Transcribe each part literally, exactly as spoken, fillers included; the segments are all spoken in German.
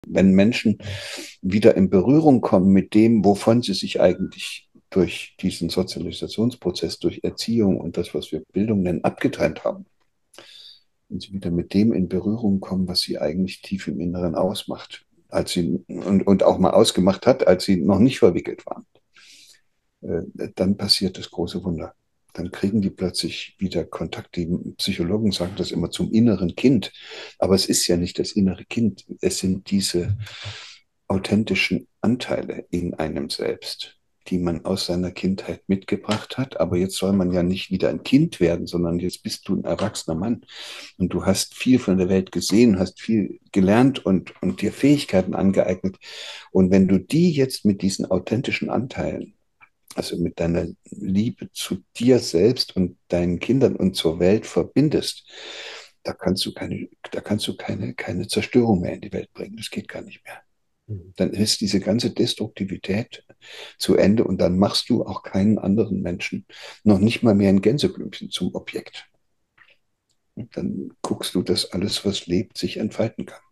Wenn Menschen wieder in Berührung kommen mit dem, wovon sie sich eigentlich durch diesen Sozialisationsprozess, durch Erziehung und das, was wir Bildung nennen, abgetrennt haben, wenn sie wieder mit dem in Berührung kommen, was sie eigentlich tief im Inneren ausmacht, als sie und, und auch mal ausgemacht hat, als sie noch nicht verwickelt waren, äh, dann passiert das große Wunder. Dann kriegen die plötzlich wieder Kontakt. Die Psychologen sagen das immer zum inneren Kind. Aber es ist ja nicht das innere Kind. Es sind diese authentischen Anteile in einem selbst, die man aus seiner Kindheit mitgebracht hat. Aber jetzt soll man ja nicht wieder ein Kind werden, sondern jetzt bist du ein erwachsener Mann. Und du hast viel von der Welt gesehen, hast viel gelernt und, und dir Fähigkeiten angeeignet. Und wenn du die jetzt mit diesen authentischen Anteilen, also mit deiner Liebe zu dir selbst und deinen Kindern und zur Welt verbindest, da kannst du keine, da kannst du keine, keine Zerstörung mehr in die Welt bringen. Das geht gar nicht mehr. Dann ist diese ganze Destruktivität zu Ende und dann machst du auch keinen anderen Menschen, noch nicht mal mehr ein Gänseblümchen zum Objekt. Und dann guckst du, dass alles, was lebt, sich entfalten kann.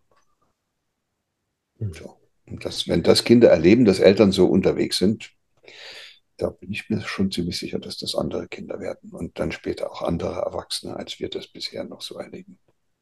So. Und das, wenn das Kinder erleben, dass Eltern so unterwegs sind, da bin ich mir schon ziemlich sicher, dass das andere Kinder werden und dann später auch andere Erwachsene, als wir das bisher noch so erleben.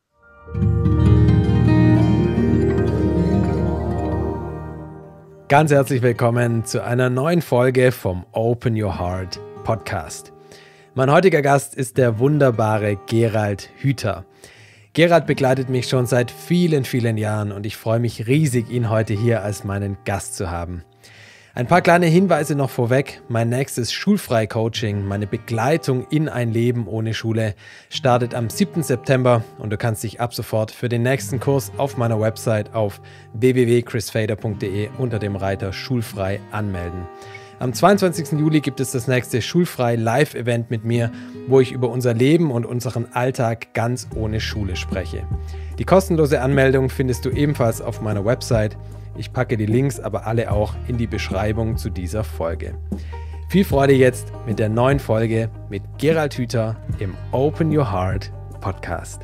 Ganz herzlich willkommen zu einer neuen Folge vom Open Your Heart Podcast. Mein heutiger Gast ist der wunderbare Gerald Hüther. Gerald begleitet mich schon seit vielen, vielen Jahren und ich freue mich riesig, ihn heute hier als meinen Gast zu haben. Ein paar kleine Hinweise noch vorweg. Mein nächstes Schulfrei-Coaching, meine Begleitung in ein Leben ohne Schule, startet am siebten September und du kannst dich ab sofort für den nächsten Kurs auf meiner Website auf w w w punkt chris fader punkt d e unter dem Reiter Schulfrei anmelden. Am zweiundzwanzigsten Juli gibt es das nächste Schulfrei-Live-Event mit mir, wo ich über unser Leben und unseren Alltag ganz ohne Schule spreche. Die kostenlose Anmeldung findest du ebenfalls auf meiner Website. Ich packe die Links aber alle auch in die Beschreibung zu dieser Folge. Viel Freude jetzt mit der neuen Folge mit Gerald Hüther im Open Your Heart Podcast.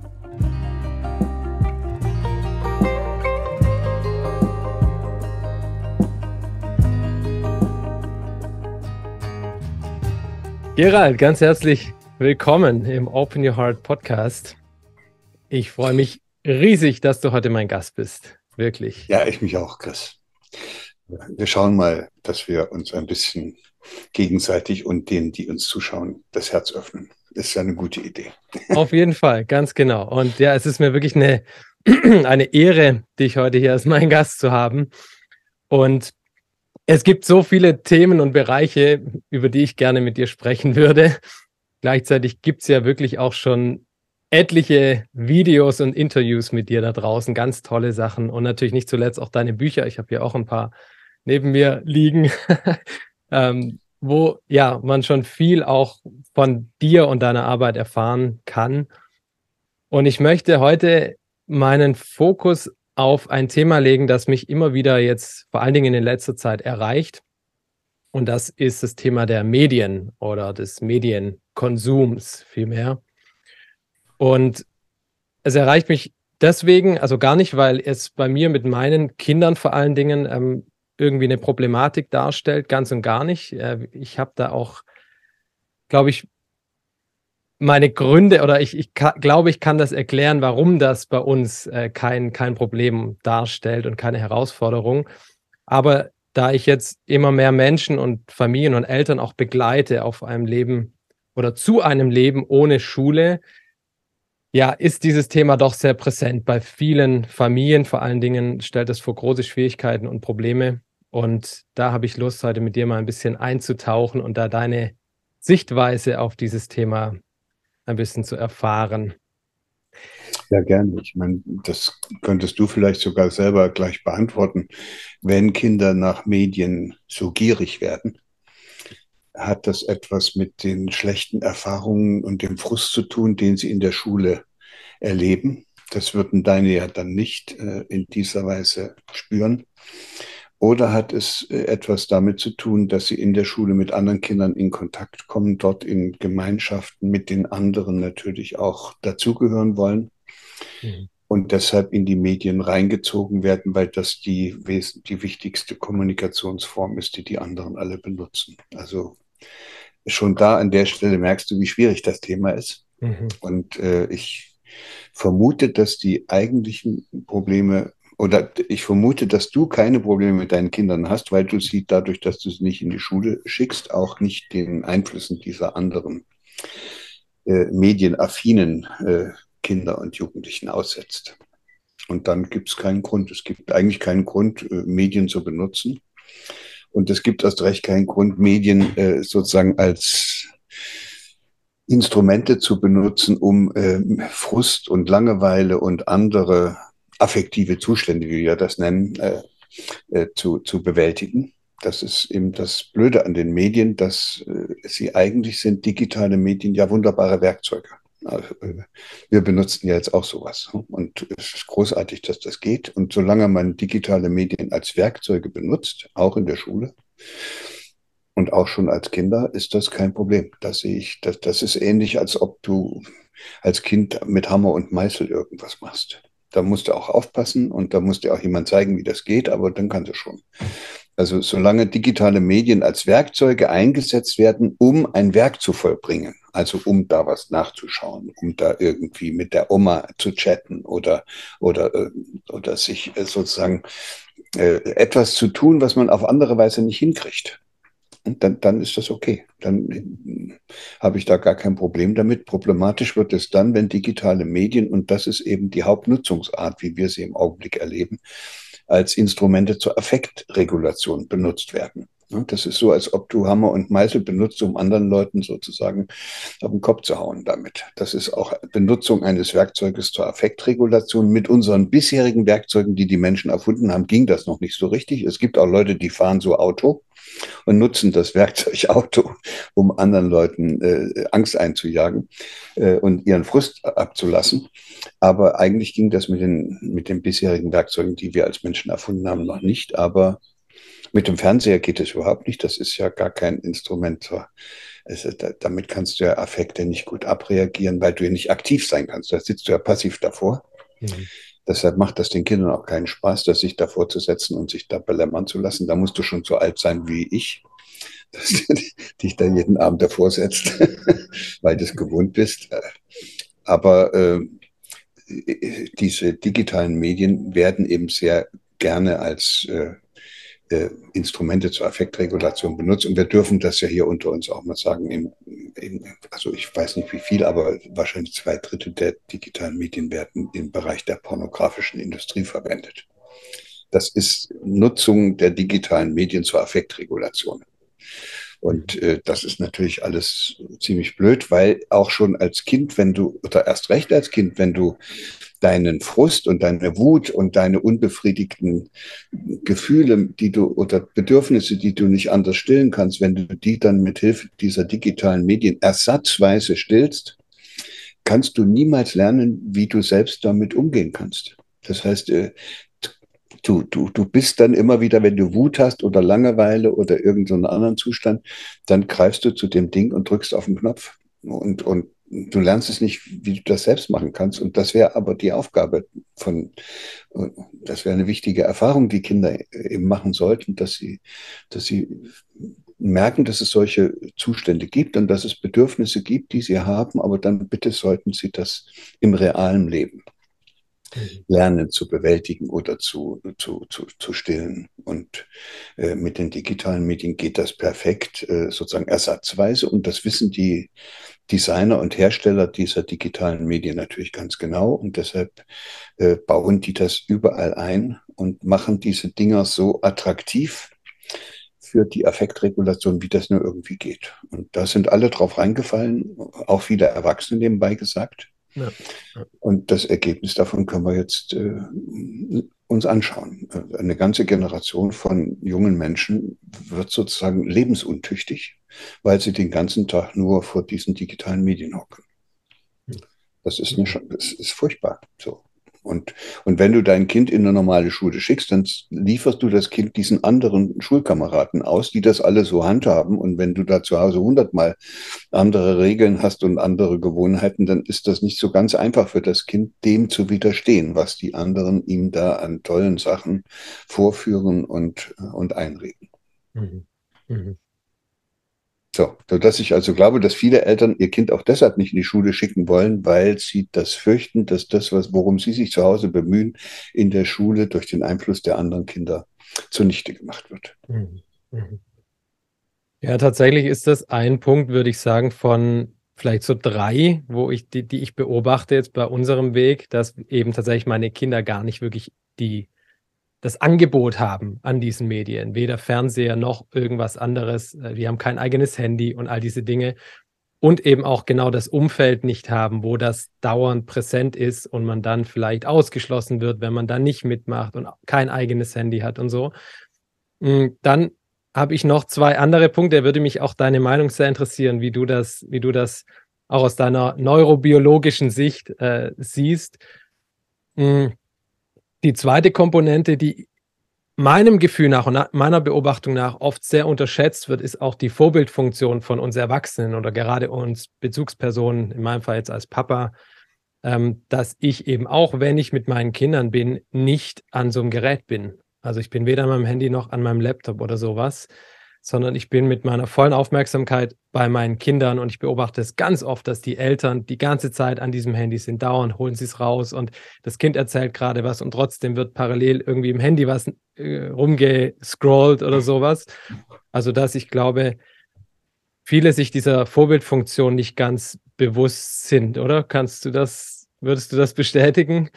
Gerald, ganz herzlich willkommen im Open Your Heart Podcast. Ich freue mich riesig, dass du heute mein Gast bist. Wirklich. Ja, ich mich auch, Chris. Wir schauen mal, dass wir uns ein bisschen gegenseitig und denen, die uns zuschauen, das Herz öffnen. Das ist ja eine gute Idee. Auf jeden Fall, ganz genau. Und ja, es ist mir wirklich eine, eine Ehre, dich heute hier als meinen Gast zu haben. Und es gibt so viele Themen und Bereiche, über die ich gerne mit dir sprechen würde. Gleichzeitig gibt es ja wirklich auch schon etliche Videos und Interviews mit dir da draußen, ganz tolle Sachen und natürlich nicht zuletzt auch deine Bücher. Ich habe hier auch ein paar neben mir liegen, ähm, wo ja man schon viel auch von dir und deiner Arbeit erfahren kann. Und ich möchte heute meinen Fokus auf ein Thema legen, das mich immer wieder jetzt vor allen Dingen in letzter Zeit erreicht. Und das ist das Thema der Medien oder des Medienkonsums vielmehr. Und es erreicht mich deswegen, also gar nicht, weil es bei mir mit meinen Kindern vor allen Dingen ähm, irgendwie eine Problematik darstellt, ganz und gar nicht. Äh, ich habe da auch, glaube ich, meine Gründe oder ich, ich glaube, ich kann das erklären, warum das bei uns äh, kein, kein Problem darstellt und keine Herausforderung. Aber da ich jetzt immer mehr Menschen und Familien und Eltern auch begleite auf einem Leben oder zu einem Leben ohne Schule, ja, ist dieses Thema doch sehr präsent bei vielen Familien. Vor allen Dingen stellt es vor große Schwierigkeiten und Probleme. Und da habe ich Lust, heute mit dir mal ein bisschen einzutauchen und da deine Sichtweise auf dieses Thema ein bisschen zu erfahren. Ja, gerne. Ich meine, das könntest du vielleicht sogar selber gleich beantworten. Wenn Kinder nach Medien so gierig werden, hat das etwas mit den schlechten Erfahrungen und dem Frust zu tun, den sie in der Schule erleben. Das würden deine ja dann nicht äh, in dieser Weise spüren. Oder hat es äh, etwas damit zu tun, dass sie in der Schule mit anderen Kindern in Kontakt kommen, dort in Gemeinschaften mit den anderen natürlich auch dazugehören wollen. Mhm. und deshalb in die Medien reingezogen werden, weil das die, wes- die wichtigste Kommunikationsform ist, die die anderen alle benutzen. Also schon da an der Stelle merkst du, wie schwierig das Thema ist. Mhm. Und äh, ich vermute, dass die eigentlichen Probleme, oder ich vermute, dass du keine Probleme mit deinen Kindern hast, weil du sie dadurch, dass du sie nicht in die Schule schickst, auch nicht den Einflüssen dieser anderen äh, medienaffinen äh, Kinder und Jugendlichen aussetzt. Und dann gibt es keinen Grund. Es gibt eigentlich keinen Grund, äh, Medien zu benutzen. Und es gibt erst recht keinen Grund, Medien äh, sozusagen als Instrumente zu benutzen, um äh, Frust und Langeweile und andere affektive Zustände, wie wir das nennen, äh, äh, zu, zu bewältigen. Das ist eben das Blöde an den Medien, dass äh, sie eigentlich sind digitale Medien ja wunderbare Werkzeuge. Also, äh, wir benutzen ja jetzt auch sowas. Und es ist großartig, dass das geht. Und solange man digitale Medien als Werkzeuge benutzt, auch in der Schule, und auch schon als Kinder ist das kein Problem. Das sehe ich, das, das ist ähnlich, als ob du als Kind mit Hammer und Meißel irgendwas machst. Da musst du auch aufpassen und da muss dir auch jemand zeigen, wie das geht, aber dann kannst du schon. Also solange digitale Medien als Werkzeuge eingesetzt werden, um ein Werk zu vollbringen, also um da was nachzuschauen, um da irgendwie mit der Oma zu chatten oder, oder, äh, oder sich äh, sozusagen äh, etwas zu tun, was man auf andere Weise nicht hinkriegt. Und dann, dann ist das okay. Dann äh, habe ich da gar kein Problem damit. Problematisch wird es dann, wenn digitale Medien, und das ist eben die Hauptnutzungsart, wie wir sie im Augenblick erleben, als Instrumente zur Affektregulation benutzt werden. Ja, das ist so, als ob du Hammer und Meißel benutzt, um anderen Leuten sozusagen auf den Kopf zu hauen damit. Das ist auch Benutzung eines Werkzeuges zur Affektregulation. Mit unseren bisherigen Werkzeugen, die die Menschen erfunden haben, ging das noch nicht so richtig. Es gibt auch Leute, die fahren so Auto und nutzen das Werkzeug Auto, um anderen Leuten äh, Angst einzujagen äh, und ihren Frust abzulassen. Aber eigentlich ging das mit den, mit den bisherigen Werkzeugen, die wir als Menschen erfunden haben, noch nicht. Aber mit dem Fernseher geht es überhaupt nicht. Das ist ja gar kein Instrument. Zur, also da, damit kannst du ja Affekte nicht gut abreagieren, weil du ja nicht aktiv sein kannst. Da sitzt du ja passiv davor. Mhm. Deshalb macht das den Kindern auch keinen Spaß, das sich davor zu setzen und sich da belämmern zu lassen. Da musst du schon so alt sein wie ich, dass du dich da jeden Abend davor setzt, weil du es gewohnt bist. Aber äh, diese digitalen Medien werden eben sehr gerne als äh, äh, Instrumente zur Affektregulation benutzt. Und wir dürfen das ja hier unter uns auch mal sagen. Im, im, also ich weiß nicht wie viel, aber wahrscheinlich zwei Drittel der digitalen Medien werden im Bereich der pornografischen Industrie verwendet. Das ist Nutzung der digitalen Medien zur Affektregulation. Und äh, das ist natürlich alles ziemlich blöd, weil auch schon als Kind, wenn du, oder erst recht als Kind, wenn du deinen Frust und deine Wut und deine unbefriedigten Gefühle, die du oder Bedürfnisse, die du nicht anders stillen kannst, wenn du die dann mit Hilfe dieser digitalen Medien ersatzweise stillst, kannst du niemals lernen, wie du selbst damit umgehen kannst. Das heißt, äh, du, du, du bist dann immer wieder, wenn du Wut hast oder Langeweile oder irgendeinen anderen Zustand, dann greifst du zu dem Ding und drückst auf den Knopf. Und, und du lernst es nicht, wie du das selbst machen kannst. Und das wäre aber die Aufgabe von, das wäre eine wichtige Erfahrung, die Kinder eben machen sollten, dass sie, dass sie merken, dass es solche Zustände gibt und dass es Bedürfnisse gibt, die sie haben, aber dann bitte sollten sie das im realen Leben Mhm. lernen zu bewältigen oder zu, zu, zu, zu stillen. Und äh, mit den digitalen Medien geht das perfekt, äh, sozusagen ersatzweise. Und das wissen die Designer und Hersteller dieser digitalen Medien natürlich ganz genau. Und deshalb äh, bauen die das überall ein und machen diese Dinger so attraktiv für die Affektregulation, wie das nur irgendwie geht. Und da sind alle drauf reingefallen, auch viele Erwachsene nebenbei gesagt. Ja. Ja. Und das Ergebnis davon können wir jetzt äh, uns anschauen. Eine ganze Generation von jungen Menschen wird sozusagen lebensuntüchtig, weil sie den ganzen Tag nur vor diesen digitalen Medien hocken. Das ist, eine, Mhm. das ist furchtbar. So. Und, und wenn du dein Kind in eine normale Schule schickst, dann lieferst du das Kind diesen anderen Schulkameraden aus, die das alle so handhaben. Und wenn du da zu Hause hundertmal andere Regeln hast und andere Gewohnheiten, dann ist das nicht so ganz einfach für das Kind, dem zu widerstehen, was die anderen ihm da an tollen Sachen vorführen und, und einreden. Mhm. Mhm. So, sodass ich also glaube, dass viele Eltern ihr Kind auch deshalb nicht in die Schule schicken wollen, weil sie das fürchten, dass das, was, worum sie sich zu Hause bemühen, in der Schule durch den Einfluss der anderen Kinder zunichte gemacht wird. Mhm. Mhm. Ja, tatsächlich ist das ein Punkt, würde ich sagen, von vielleicht so drei, wo ich, die, die ich beobachte jetzt bei unserem Weg, dass eben tatsächlich meine Kinder gar nicht wirklich die, das Angebot haben an diesen Medien. Weder Fernseher noch irgendwas anderes. Äh, Die haben kein eigenes Handy und all diese Dinge. Und eben auch genau das Umfeld nicht haben, wo das dauernd präsent ist und man dann vielleicht ausgeschlossen wird, wenn man da nicht mitmacht und kein eigenes Handy hat und so. Mm, Dann habe ich noch zwei andere Punkte. Da würde mich auch deine Meinung sehr interessieren, wie du das, wie du das auch aus deiner neurobiologischen Sicht äh, siehst. Mm, Die zweite Komponente, die meinem Gefühl nach und nach, meiner Beobachtung nach oft sehr unterschätzt wird, ist auch die Vorbildfunktion von uns Erwachsenen oder gerade uns Bezugspersonen, in meinem Fall jetzt als Papa, ähm, dass ich eben auch, wenn ich mit meinen Kindern bin, nicht an so einem Gerät bin. Also ich bin weder an meinem Handy noch an meinem Laptop oder sowas, sondern ich bin mit meiner vollen Aufmerksamkeit bei meinen Kindern und ich beobachte es ganz oft, dass die Eltern die ganze Zeit an diesem Handy sind, dauernd holen sie es raus und das Kind erzählt gerade was und trotzdem wird parallel irgendwie im Handy was äh, rumgescrollt oder sowas. Also dass ich glaube, viele sich dieser Vorbildfunktion nicht ganz bewusst sind, oder? Kannst du das, würdest du das bestätigen?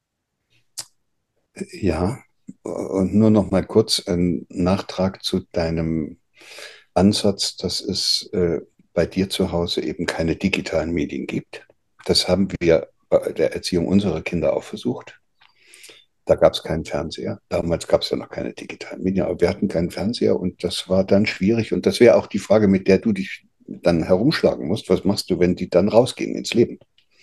Ja, und nur noch mal kurz ein Nachtrag zu deinem Ansatz, dass es äh, bei dir zu Hause eben keine digitalen Medien gibt. Das haben wir bei der Erziehung unserer Kinder auch versucht. Da gab es keinen Fernseher. Damals gab es ja noch keine digitalen Medien, aber wir hatten keinen Fernseher und das war dann schwierig. Und das wäre auch die Frage, mit der du dich dann herumschlagen musst. Was machst du, wenn die dann rausgehen ins Leben?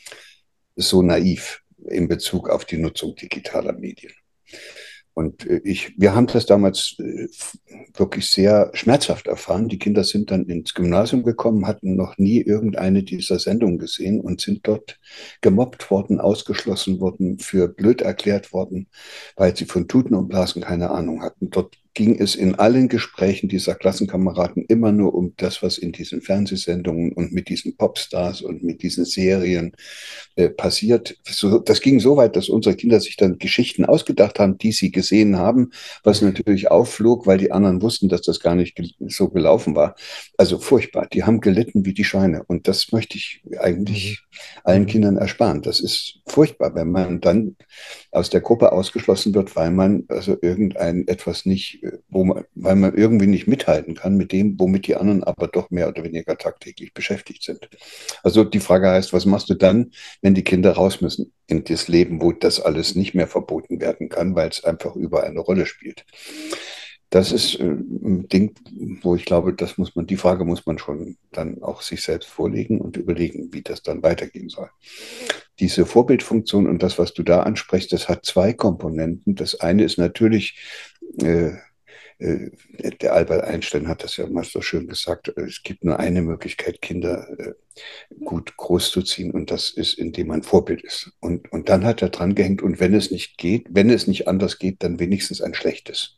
So naiv in Bezug auf die Nutzung digitaler Medien. Und äh, ich, wir haben das damals äh, wirklich sehr schmerzhaft erfahren. Die Kinder sind dann ins Gymnasium gekommen, hatten noch nie irgendeine dieser Sendungen gesehen und sind dort gemobbt worden, ausgeschlossen worden, für blöd erklärt worden, weil sie von Tuten und Blasen keine Ahnung hatten. Dort ging es in allen Gesprächen dieser Klassenkameraden immer nur um das, was in diesen Fernsehsendungen und mit diesen Popstars und mit diesen Serien äh, passiert. So, das ging so weit, dass unsere Kinder sich dann Geschichten ausgedacht haben, die sie gesehen haben, was natürlich aufflog, weil die anderen wussten, dass das gar nicht ge so gelaufen war. Also furchtbar. Die haben gelitten wie die Schweine. Und das möchte ich Mhm. eigentlich allen Mhm. Kindern ersparen. Das ist furchtbar, wenn man dann aus der Gruppe ausgeschlossen wird, weil man also irgendein etwas nicht, äh, wo man, weil man irgendwie nicht mithalten kann mit dem, womit die anderen aber doch mehr oder weniger tagtäglich beschäftigt sind. Also die Frage heißt, was machst du dann, wenn die Kinder raus müssen in das Leben, wo das alles nicht mehr verboten werden kann, weil es einfach überall eine Rolle spielt? Das ist äh, ein Ding, wo ich glaube, das muss man, die Frage muss man schon dann auch sich selbst vorlegen und überlegen, wie das dann weitergehen soll. Diese Vorbildfunktion und das, was du da ansprichst, das hat zwei Komponenten. Das eine ist natürlich, äh, äh, der Albert Einstein hat das ja mal so schön gesagt, äh, es gibt nur eine Möglichkeit, Kinder äh, gut großzuziehen und das ist, indem man Vorbild ist. Und, und dann hat er dran gehängt, und wenn es nicht geht, wenn es nicht anders geht, dann wenigstens ein schlechtes.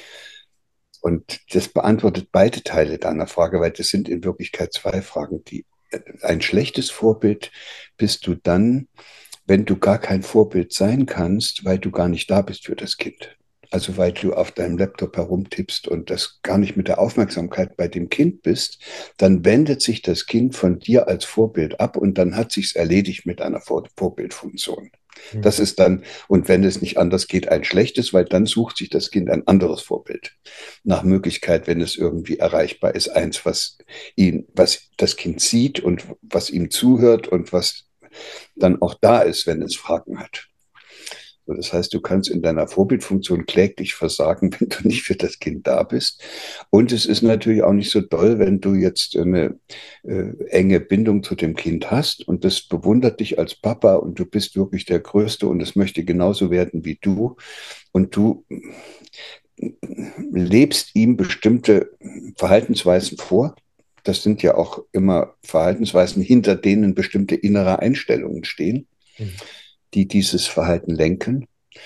Und das beantwortet beide Teile deiner Frage, weil das sind in Wirklichkeit zwei Fragen. Die, ein schlechtes Vorbild bist du dann, wenn du gar kein Vorbild sein kannst, weil du gar nicht da bist für das Kind. Also weil du auf deinem Laptop herumtippst und das gar nicht mit der Aufmerksamkeit bei dem Kind bist, dann wendet sich das Kind von dir als Vorbild ab und dann hat sich's erledigt mit einer Vor Vorbildfunktion. Das Mhm. ist dann, und wenn es nicht anders geht, ein schlechtes, weil dann sucht sich das Kind ein anderes Vorbild. Nach Möglichkeit, wenn es irgendwie erreichbar ist, eins, was ihn, was das Kind sieht und was ihm zuhört und was dann auch da ist, wenn es Fragen hat. So, das heißt, du kannst in deiner Vorbildfunktion kläglich versagen, wenn du nicht für das Kind da bist. Und es ist natürlich auch nicht so doll, wenn du jetzt eine äh, enge Bindung zu dem Kind hast und das bewundert dich als Papa und du bist wirklich der Größte und es möchte genauso werden wie du und du lebst ihm bestimmte Verhaltensweisen vor. Das sind ja auch immer Verhaltensweisen, hinter denen bestimmte innere Einstellungen stehen, Mhm. die dieses Verhalten lenken.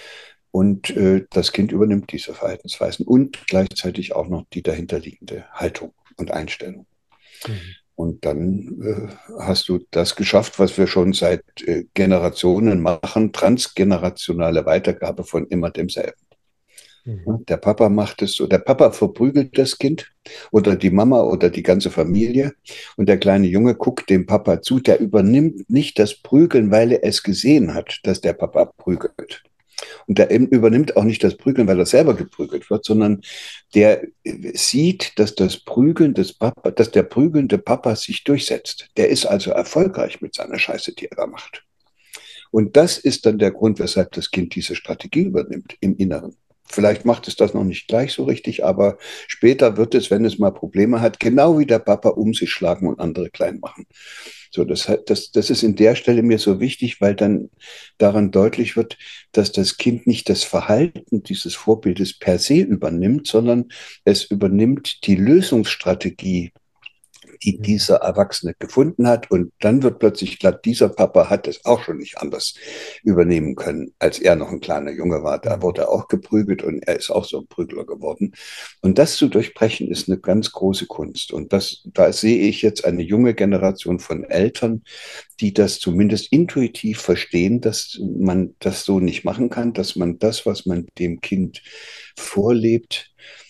Und äh, das Kind übernimmt diese Verhaltensweisen und gleichzeitig auch noch die dahinterliegende Haltung und Einstellung. Mhm. Und dann äh, hast du das geschafft, was wir schon seit äh, Generationen machen, transgenerationale Weitergabe von immer demselben. Mhm. Der Papa macht es so, der Papa verprügelt das Kind oder die Mama oder die ganze Familie und der kleine Junge guckt dem Papa zu, der übernimmt nicht das Prügeln, weil er es gesehen hat, dass der Papa prügelt. Und der übernimmt auch nicht das Prügeln, weil er selber geprügelt wird, sondern der sieht, dass das Prügeln des Papa, dass der prügelnde Papa sich durchsetzt. Der ist also erfolgreich mit seiner Scheiße, die er da macht. Und das ist dann der Grund, weshalb das Kind diese Strategie übernimmt im Inneren. Vielleicht macht es das noch nicht gleich so richtig, aber später wird es, wenn es mal Probleme hat, genau wie der Papa um sich schlagen und andere klein machen. So, das, das, das ist in der Stelle mir so wichtig, weil dann daran deutlich wird, dass das Kind nicht das Verhalten dieses Vorbildes per se übernimmt, sondern es übernimmt die Lösungsstrategie, die Mhm. dieser Erwachsene gefunden hat. Und dann wird plötzlich klar, dieser Papa hat es auch schon nicht anders übernehmen können, als er noch ein kleiner Junge war. Da Mhm. wurde er auch geprügelt und er ist auch so ein Prügler geworden. Und das zu durchbrechen, ist eine ganz große Kunst. Und das, da sehe ich jetzt eine junge Generation von Eltern, die das zumindest intuitiv verstehen, dass man das so nicht machen kann, dass man das, was man dem Kind vorlebt,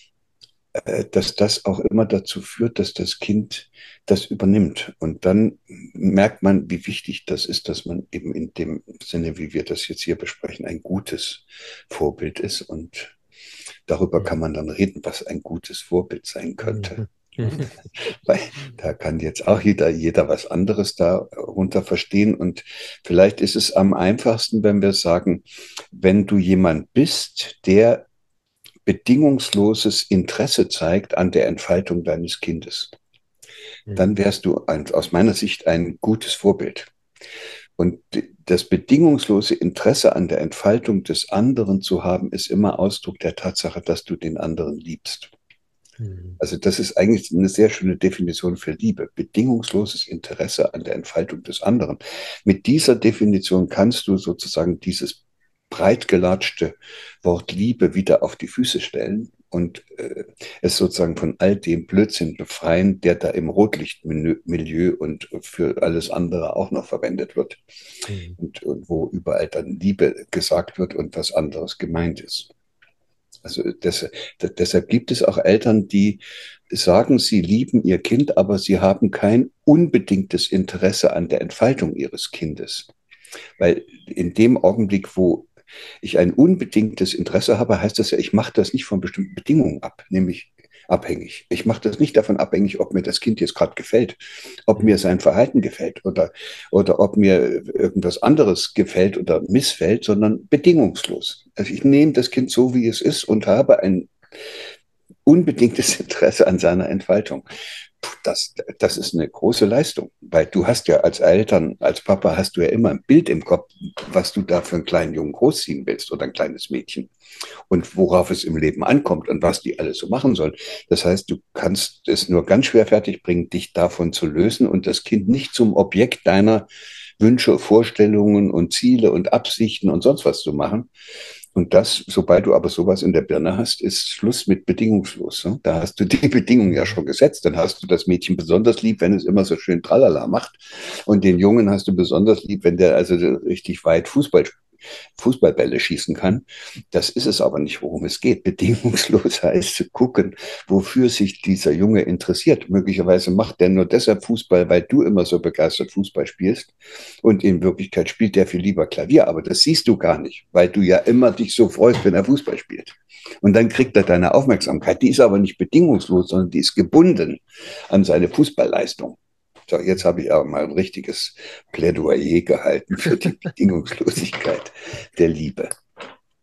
äh, dass das auch immer dazu führt, dass das Kind das übernimmt. Und dann merkt man, wie wichtig das ist, dass man eben in dem Sinne, wie wir das jetzt hier besprechen, ein gutes Vorbild ist. Und darüber kann Mhm. man dann reden, was ein gutes Vorbild sein könnte. Mhm. Und weil da kann jetzt auch jeder, jeder was anderes darunter verstehen. Und vielleicht ist es am einfachsten, wenn wir sagen, wenn du jemand bist, der bedingungsloses Interesse zeigt an der Entfaltung deines Kindes, Mhm. dann wärst du ein, aus meiner Sicht ein gutes Vorbild. Und das bedingungslose Interesse an der Entfaltung des anderen zu haben, ist immer Ausdruck der Tatsache, dass du den anderen liebst. Mhm. Also das ist eigentlich eine sehr schöne Definition für Liebe. Bedingungsloses Interesse an der Entfaltung des anderen. Mit dieser Definition kannst du sozusagen dieses breit gelatschte Wort Liebe wieder auf die Füße stellen und äh, es sozusagen von all dem Blödsinn befreien, der da im Rotlichtmilieu und für alles andere auch noch verwendet wird. Mhm. Und, und wo überall dann Liebe gesagt wird und was anderes gemeint ist. Also das, das, deshalb gibt es auch Eltern, die sagen, sie lieben ihr Kind, aber sie haben kein unbedingtes Interesse an der Entfaltung ihres Kindes. Weil in dem Augenblick, wo ich ein unbedingtes Interesse habe, heißt das ja, ich mache das nicht von bestimmten Bedingungen ab, nämlich abhängig. Ich mache das nicht davon abhängig, ob mir das Kind jetzt gerade gefällt, ob mir Mhm. sein Verhalten gefällt oder, oder ob mir irgendwas anderes gefällt oder missfällt, sondern bedingungslos. Also ich nehme das Kind so, wie es ist und habe ein unbedingtes Interesse an seiner Entfaltung. Das, das ist eine große Leistung, weil du hast ja als Eltern, als Papa hast du ja immer ein Bild im Kopf, was du da für einen kleinen Jungen großziehen willst oder ein kleines Mädchen und worauf es im Leben ankommt und was die alles so machen sollen. Das heißt, du kannst es nur ganz schwer fertigbringen, dich davon zu lösen und das Kind nicht zum Objekt deiner Wünsche, Vorstellungen und Ziele und Absichten und sonst was zu machen. Und das, sobald du aber sowas in der Birne hast, ist Schluss mit bedingungslos. Ne? Da hast du die Bedingungen ja Mhm. schon gesetzt. Dann hast du das Mädchen besonders lieb, wenn es immer so schön Tralala macht. Und den Jungen hast du besonders lieb, wenn der also richtig weit Fußball Fußballbälle schießen kann. Das ist es aber nicht, worum es geht. Bedingungslos heißt zu gucken, wofür sich dieser Junge interessiert. Möglicherweise macht der nur deshalb Fußball, weil du immer so begeistert Fußball spielst. Und in Wirklichkeit spielt der viel lieber Klavier. Aber das siehst du gar nicht, weil du ja immer dich so freust, wenn er Fußball spielt. Und dann kriegt er deine Aufmerksamkeit. Die ist aber nicht bedingungslos, sondern die ist gebunden an seine Fußballleistung. So, jetzt habe ich aber mal ein richtiges Plädoyer gehalten für die Bedingungslosigkeit der Liebe.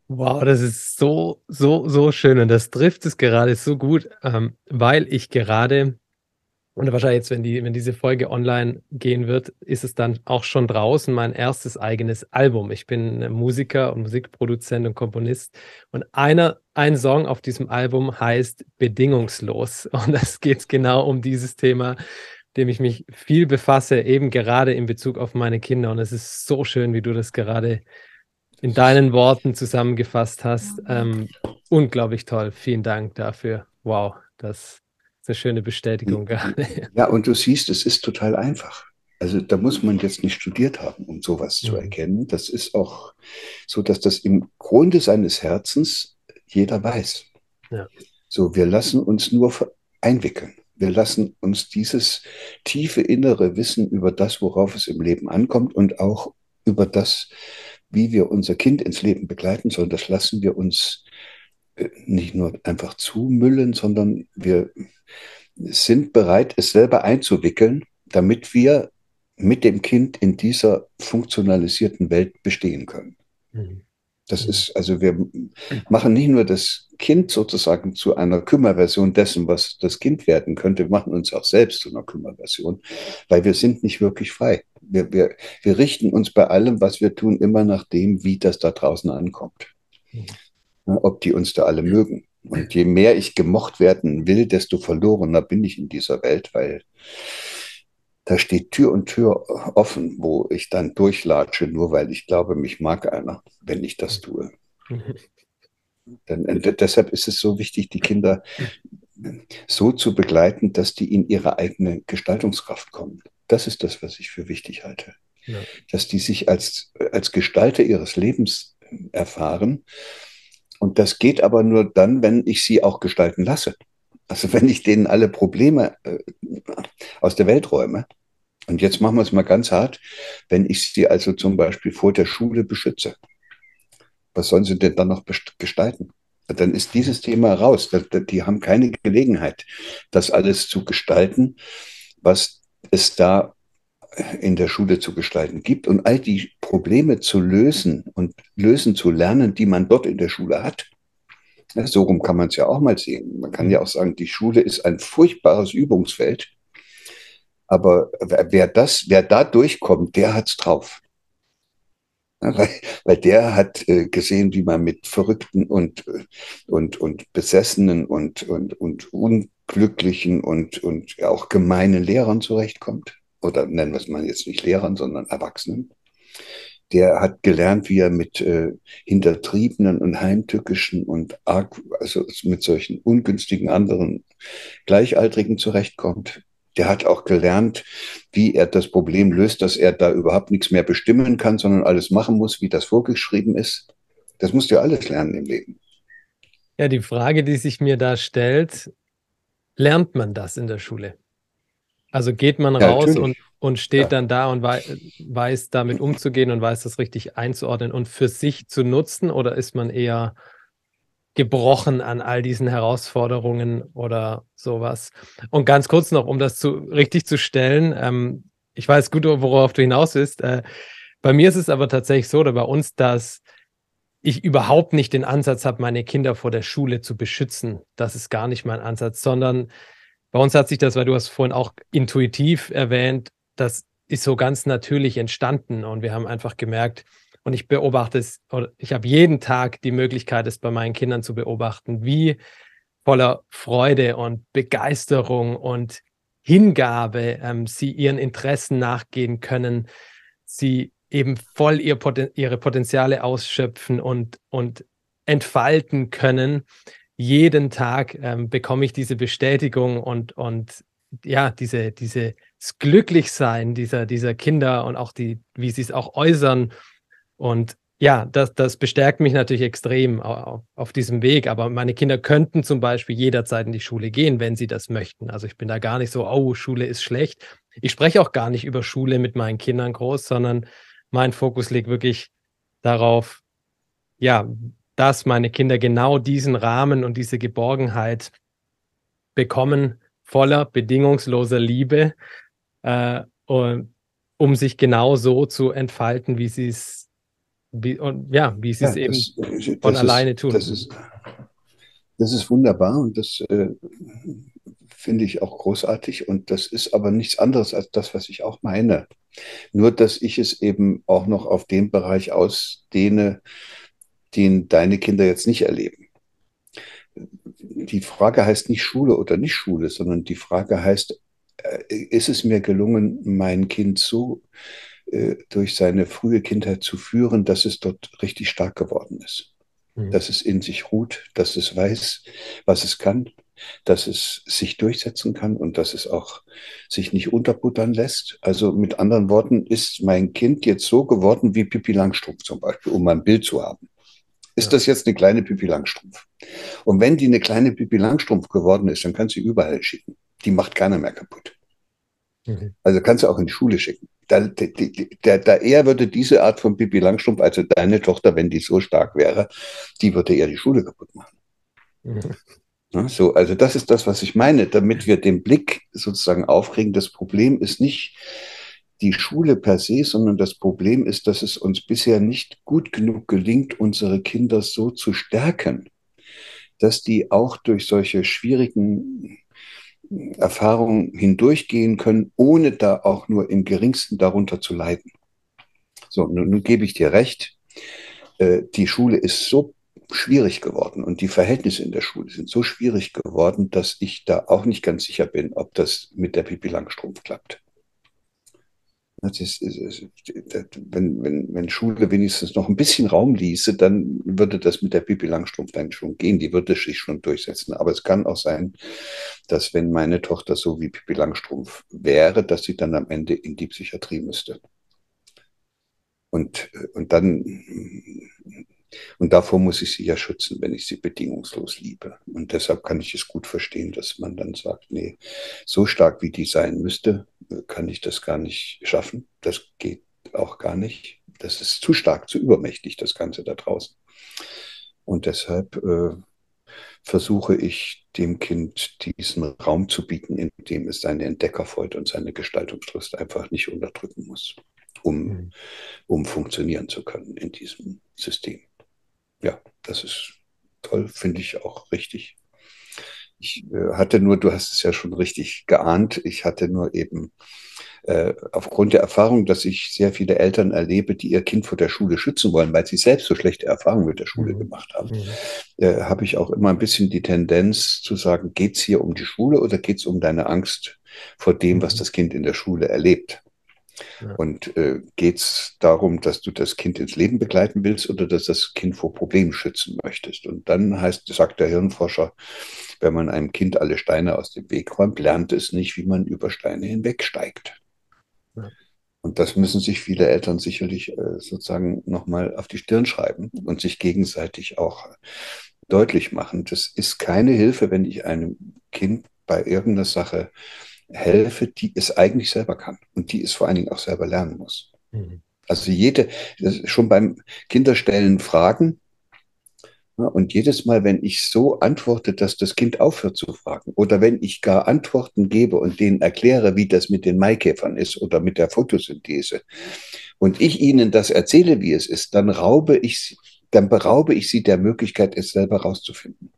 Wow, das ist so, so, so schön und das trifft es gerade so gut, ähm, weil ich gerade und wahrscheinlich jetzt, wenn die wenn diese Folge online gehen wird, ist es dann auch schon draußen, mein erstes eigenes Album. Ich bin, äh, Musiker und Musikproduzent und Komponist und einer ein Song auf diesem Album heißt „Bedingungslos“ und es geht genau um dieses Thema, dem ich mich viel befasse, eben gerade in Bezug auf meine Kinder und es ist so schön, wie du das gerade in deinen Worten zusammengefasst hast. Ähm, unglaublich toll. Vielen Dank dafür. Wow, das ist eine schöne Bestätigung gerade. Ja, und du siehst, es ist total einfach. Also da muss man jetzt nicht studiert haben, um sowas zu Mhm. erkennen. Das ist auch so, dass das im Grunde seines Herzens jeder weiß. Ja. So, wir lassen uns nur einwickeln. Wir lassen uns dieses tiefe innere Wissen über das, worauf es im Leben ankommt und auch über das, wie wir unser Kind ins Leben begleiten sollen, das lassen wir uns äh, nicht nur einfach zumüllen, sondern wir sind bereit, es selber einzuwickeln, damit wir mit dem Kind in dieser funktionalisierten Welt bestehen können. Mhm. Das Mhm. ist, also wir machen nicht nur das Kind sozusagen zu einer Kümmerversion dessen, was das Kind werden könnte, wir machen uns auch selbst zu einer Kümmerversion, weil wir sind nicht wirklich frei. Wir, wir, wir richten uns bei allem, was wir tun, immer nach dem, wie das da draußen ankommt. Mhm. Ja, ob die uns da alle mögen. Und je mehr ich gemocht werden will, desto verlorener bin ich in dieser Welt, weil da steht Tür und Tür offen, wo ich dann durchlatsche, nur weil ich glaube, mich mag einer, wenn ich das tue. Mhm. Denn, äh, deshalb ist es so wichtig, die Kinder so zu begleiten, dass die in ihre eigene Gestaltungskraft kommen. Das ist das, was ich für wichtig halte. Ja. Dass die sich als, als Gestalter ihres Lebens erfahren. Und das geht aber nur dann, wenn ich sie auch gestalten lasse. Also wenn ich denen alle Probleme äh, aus der Welt räume. Und jetzt machen wir es mal ganz hart, wenn ich sie also zum Beispiel vor der Schule beschütze. Was sollen sie denn dann noch gestalten? Dann ist Mhm. dieses Thema raus. Die haben keine Gelegenheit, das alles zu gestalten, was es da in der Schule zu gestalten gibt und all die Probleme zu lösen und lösen zu lernen, die man dort in der Schule hat. Ja, so rum kann man es ja auch mal sehen. Man kann ja Mhm. auch sagen, die Schule ist ein furchtbares Übungsfeld, aber wer das, wer da durchkommt, der hat's drauf. Ja, weil, weil der hat äh, gesehen, wie man mit Verrückten und, äh, und, und Besessenen und, und, und Unglücklichen und, und auch gemeinen Lehrern zurechtkommt. Oder nennen wir es mal jetzt nicht Lehrern, sondern Erwachsenen. Der hat gelernt, wie er mit äh, Hintertriebenen und Heimtückischen und arg, also mit solchen ungünstigen anderen Gleichaltrigen zurechtkommt. Der hat auch gelernt, wie er das Problem löst, dass er da überhaupt nichts mehr bestimmen kann, sondern alles machen muss, wie das vorgeschrieben ist. Das musst du ja alles lernen im Leben. Ja, die Frage, die sich mir da stellt, lernt man das in der Schule? Also geht man Ja, raus und, natürlich. und steht Ja. dann da und wei weiß damit umzugehen und weiß das richtig einzuordnen und für sich zu nutzen oder ist man eher gebrochen an all diesen Herausforderungen oder sowas? Und ganz kurz noch, um das zu richtig zu stellen, ähm, ich weiß gut, worauf du hinaus willst. Äh, bei mir ist es aber tatsächlich so, oder bei uns, dass ich überhaupt nicht den Ansatz habe, meine Kinder vor der Schule zu beschützen. Das ist gar nicht mein Ansatz, sondern bei uns hat sich das, weil du hast vorhin auch intuitiv erwähnt, das ist so ganz natürlich entstanden und wir haben einfach gemerkt und ich beobachte es oder ich habe jeden Tag die Möglichkeit, es bei meinen Kindern zu beobachten, wie voller Freude und Begeisterung und Hingabe, ähm, sie ihren Interessen nachgehen können, sie eben voll ihr Poten ihre Potenziale ausschöpfen und und entfalten können. Jeden Tag, ähm, bekomme ich diese Bestätigung und und ja, diese dieses Glücklichsein dieser dieser Kinder und auch die wie sie es auch äußern. Und ja, das das bestärkt mich natürlich extrem au auf diesem Weg. Aber meine Kinder könnten zum Beispiel jederzeit in die Schule gehen, wenn sie das möchten. Also, ich bin da gar nicht so: „Oh, Schule ist schlecht.“ Ich spreche auch gar nicht über Schule mit meinen Kindern groß, sondern mein Fokus liegt wirklich darauf, ja, dass meine Kinder genau diesen Rahmen und diese Geborgenheit bekommen, voller bedingungsloser Liebe, äh, und um sich genau so zu entfalten, wie sie es wie, und ja, wie sie es Ja, eben das, von das alleine ist, tun. das ist, das ist wunderbar und das äh, finde ich auch großartig. Und das ist aber nichts anderes als das, was ich auch meine. Nur, dass ich es eben auch noch auf den Bereich ausdehne, den deine Kinder jetzt nicht erleben. Die Frage heißt nicht Schule oder nicht Schule, sondern die Frage heißt, äh, ist es mir gelungen, mein Kind so äh, durch seine frühe Kindheit zu führen, dass es dort richtig stark geworden ist? Mhm. Dass es in sich ruht, dass es weiß, was es kann, dass es sich durchsetzen kann und dass es auch sich nicht unterbuttern lässt. Also mit anderen Worten, ist mein Kind jetzt so geworden wie Pippi Langstrumpf zum Beispiel, um mal ein Bild zu haben. Ist Ja. das jetzt eine kleine Pippi Langstrumpf? Und wenn die eine kleine Pippi Langstrumpf geworden ist, dann kannst du sie überall schicken. Die macht keiner mehr kaputt. Mhm. Also kannst du auch in die Schule schicken. Da, da, da eher würde diese Art von Pippi Langstrumpf, also deine Tochter, wenn die so stark wäre, die würde eher die Schule kaputt machen. Mhm. Ja, so, also das ist das, was ich meine, damit wir den Blick sozusagen aufkriegen. Das Problem ist nicht die Schule per se, sondern das Problem ist, dass es uns bisher nicht gut genug gelingt, unsere Kinder so zu stärken, dass die auch durch solche schwierigen Erfahrungen hindurchgehen können, ohne da auch nur im geringsten darunter zu leiden. So, nun, nun gebe ich dir recht, äh, die Schule ist so schwierig geworden und die Verhältnisse in der Schule sind so schwierig geworden, dass ich da auch nicht ganz sicher bin, ob das mit der Pippi Langstrumpf klappt. Das ist, ist, ist, wenn, wenn, wenn Schule wenigstens noch ein bisschen Raum ließe, dann würde das mit der Pippi Langstrumpf dann schon gehen. Die würde sich schon durchsetzen. Aber es kann auch sein, dass wenn meine Tochter so wie Pippi Langstrumpf wäre, dass sie dann am Ende in die Psychiatrie müsste. Und, und dann, und davor muss ich sie ja schützen, wenn ich sie bedingungslos liebe. Und deshalb kann ich es gut verstehen, dass man dann sagt, nee, so stark wie die sein müsste, kann ich das gar nicht schaffen. Das geht auch gar nicht. Das ist zu stark, zu übermächtig, das Ganze da draußen. Und deshalb äh, versuche ich dem Kind diesen Raum zu bieten, in dem es seine Entdeckerfreude und seine Gestaltungslust einfach nicht unterdrücken muss, um, Mhm. um funktionieren zu können in diesem System. Ja, das ist toll, finde ich auch richtig. Ich äh, hatte nur, du hast es ja schon richtig geahnt, ich hatte nur eben äh, aufgrund der Erfahrung, dass ich sehr viele Eltern erlebe, die ihr Kind vor der Schule schützen wollen, weil sie selbst so schlechte Erfahrungen mit der Schule Mhm. gemacht haben, Mhm. äh, habe ich auch immer ein bisschen die Tendenz zu sagen, geht es hier um die Schule oder geht es um deine Angst vor dem, was Mhm. das Kind in der Schule erlebt? Ja. Und äh, geht es darum, dass du das Kind ins Leben begleiten willst oder dass das Kind vor Problemen schützen möchtest? Und dann heißt, sagt der Hirnforscher, wenn man einem Kind alle Steine aus dem Weg räumt, lernt es nicht, wie man über Steine hinwegsteigt. Ja. Und das müssen sich viele Eltern sicherlich äh, sozusagen nochmal auf die Stirn schreiben und sich gegenseitig auch deutlich machen. Das ist keine Hilfe, wenn ich einem Kind bei irgendeiner Sache helfe, die es eigentlich selber kann und die es vor allen Dingen auch selber lernen muss. Mhm. Also jede, schon beim Kinderstellen fragen, ja, und jedes Mal, wenn ich so antworte, dass das Kind aufhört zu fragen, oder wenn ich gar Antworten gebe und denen erkläre, wie das mit den Maikäfern ist oder mit der Photosynthese, und ich ihnen das erzähle, wie es ist, dann raube ich, dann beraube ich sie der Möglichkeit, es selber rauszufinden.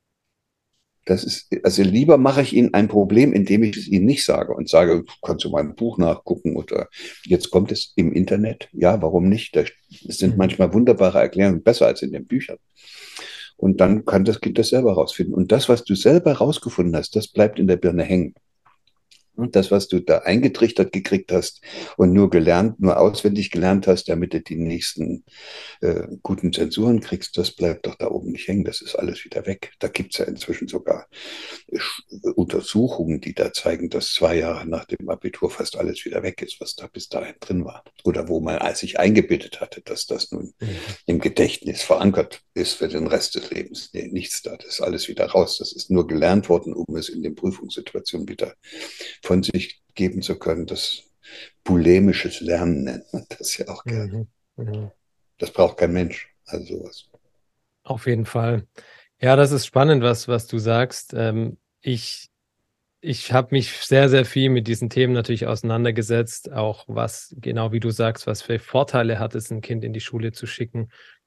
Das ist, also lieber mache ich ihnen ein Problem, indem ich es ihnen nicht sage und sage, kannst du mal im Buch nachgucken oder jetzt kommt es im Internet. Ja, warum nicht? Da sind Mhm. manchmal wunderbare Erklärungen besser als in den Büchern. Und dann kann das Kind das selber rausfinden. Und das, was du selber rausgefunden hast, das bleibt in der Birne hängen. Und das, was du da eingetrichtert gekriegt hast und nur gelernt, nur auswendig gelernt hast, damit du die nächsten äh, guten Zensuren kriegst, das bleibt doch da oben nicht hängen. Das ist alles wieder weg. Da gibt es ja inzwischen sogar Untersuchungen, die da zeigen, dass zwei Jahre nach dem Abitur fast alles wieder weg ist, was da bis dahin drin war. Oder wo man sich eingebildet hatte, dass das nun Mhm. im Gedächtnis verankert ist für den Rest des Lebens. Nee, nichts da, das ist alles wieder raus. Das ist nur gelernt worden, um es in den Prüfungssituationen wieder von sich geben zu können. Das bulimisches Lernen nennt man das ja auch gerne. Mhm. Mhm. Das braucht kein Mensch. Also sowas. Auf jeden Fall. Ja, das ist spannend, was, was du sagst. Ähm, ich ich habe mich sehr, sehr viel mit diesen Themen natürlich auseinandergesetzt, auch was, genau wie du sagst, was für Vorteile hat es, ein Kind in die Schule zu schicken.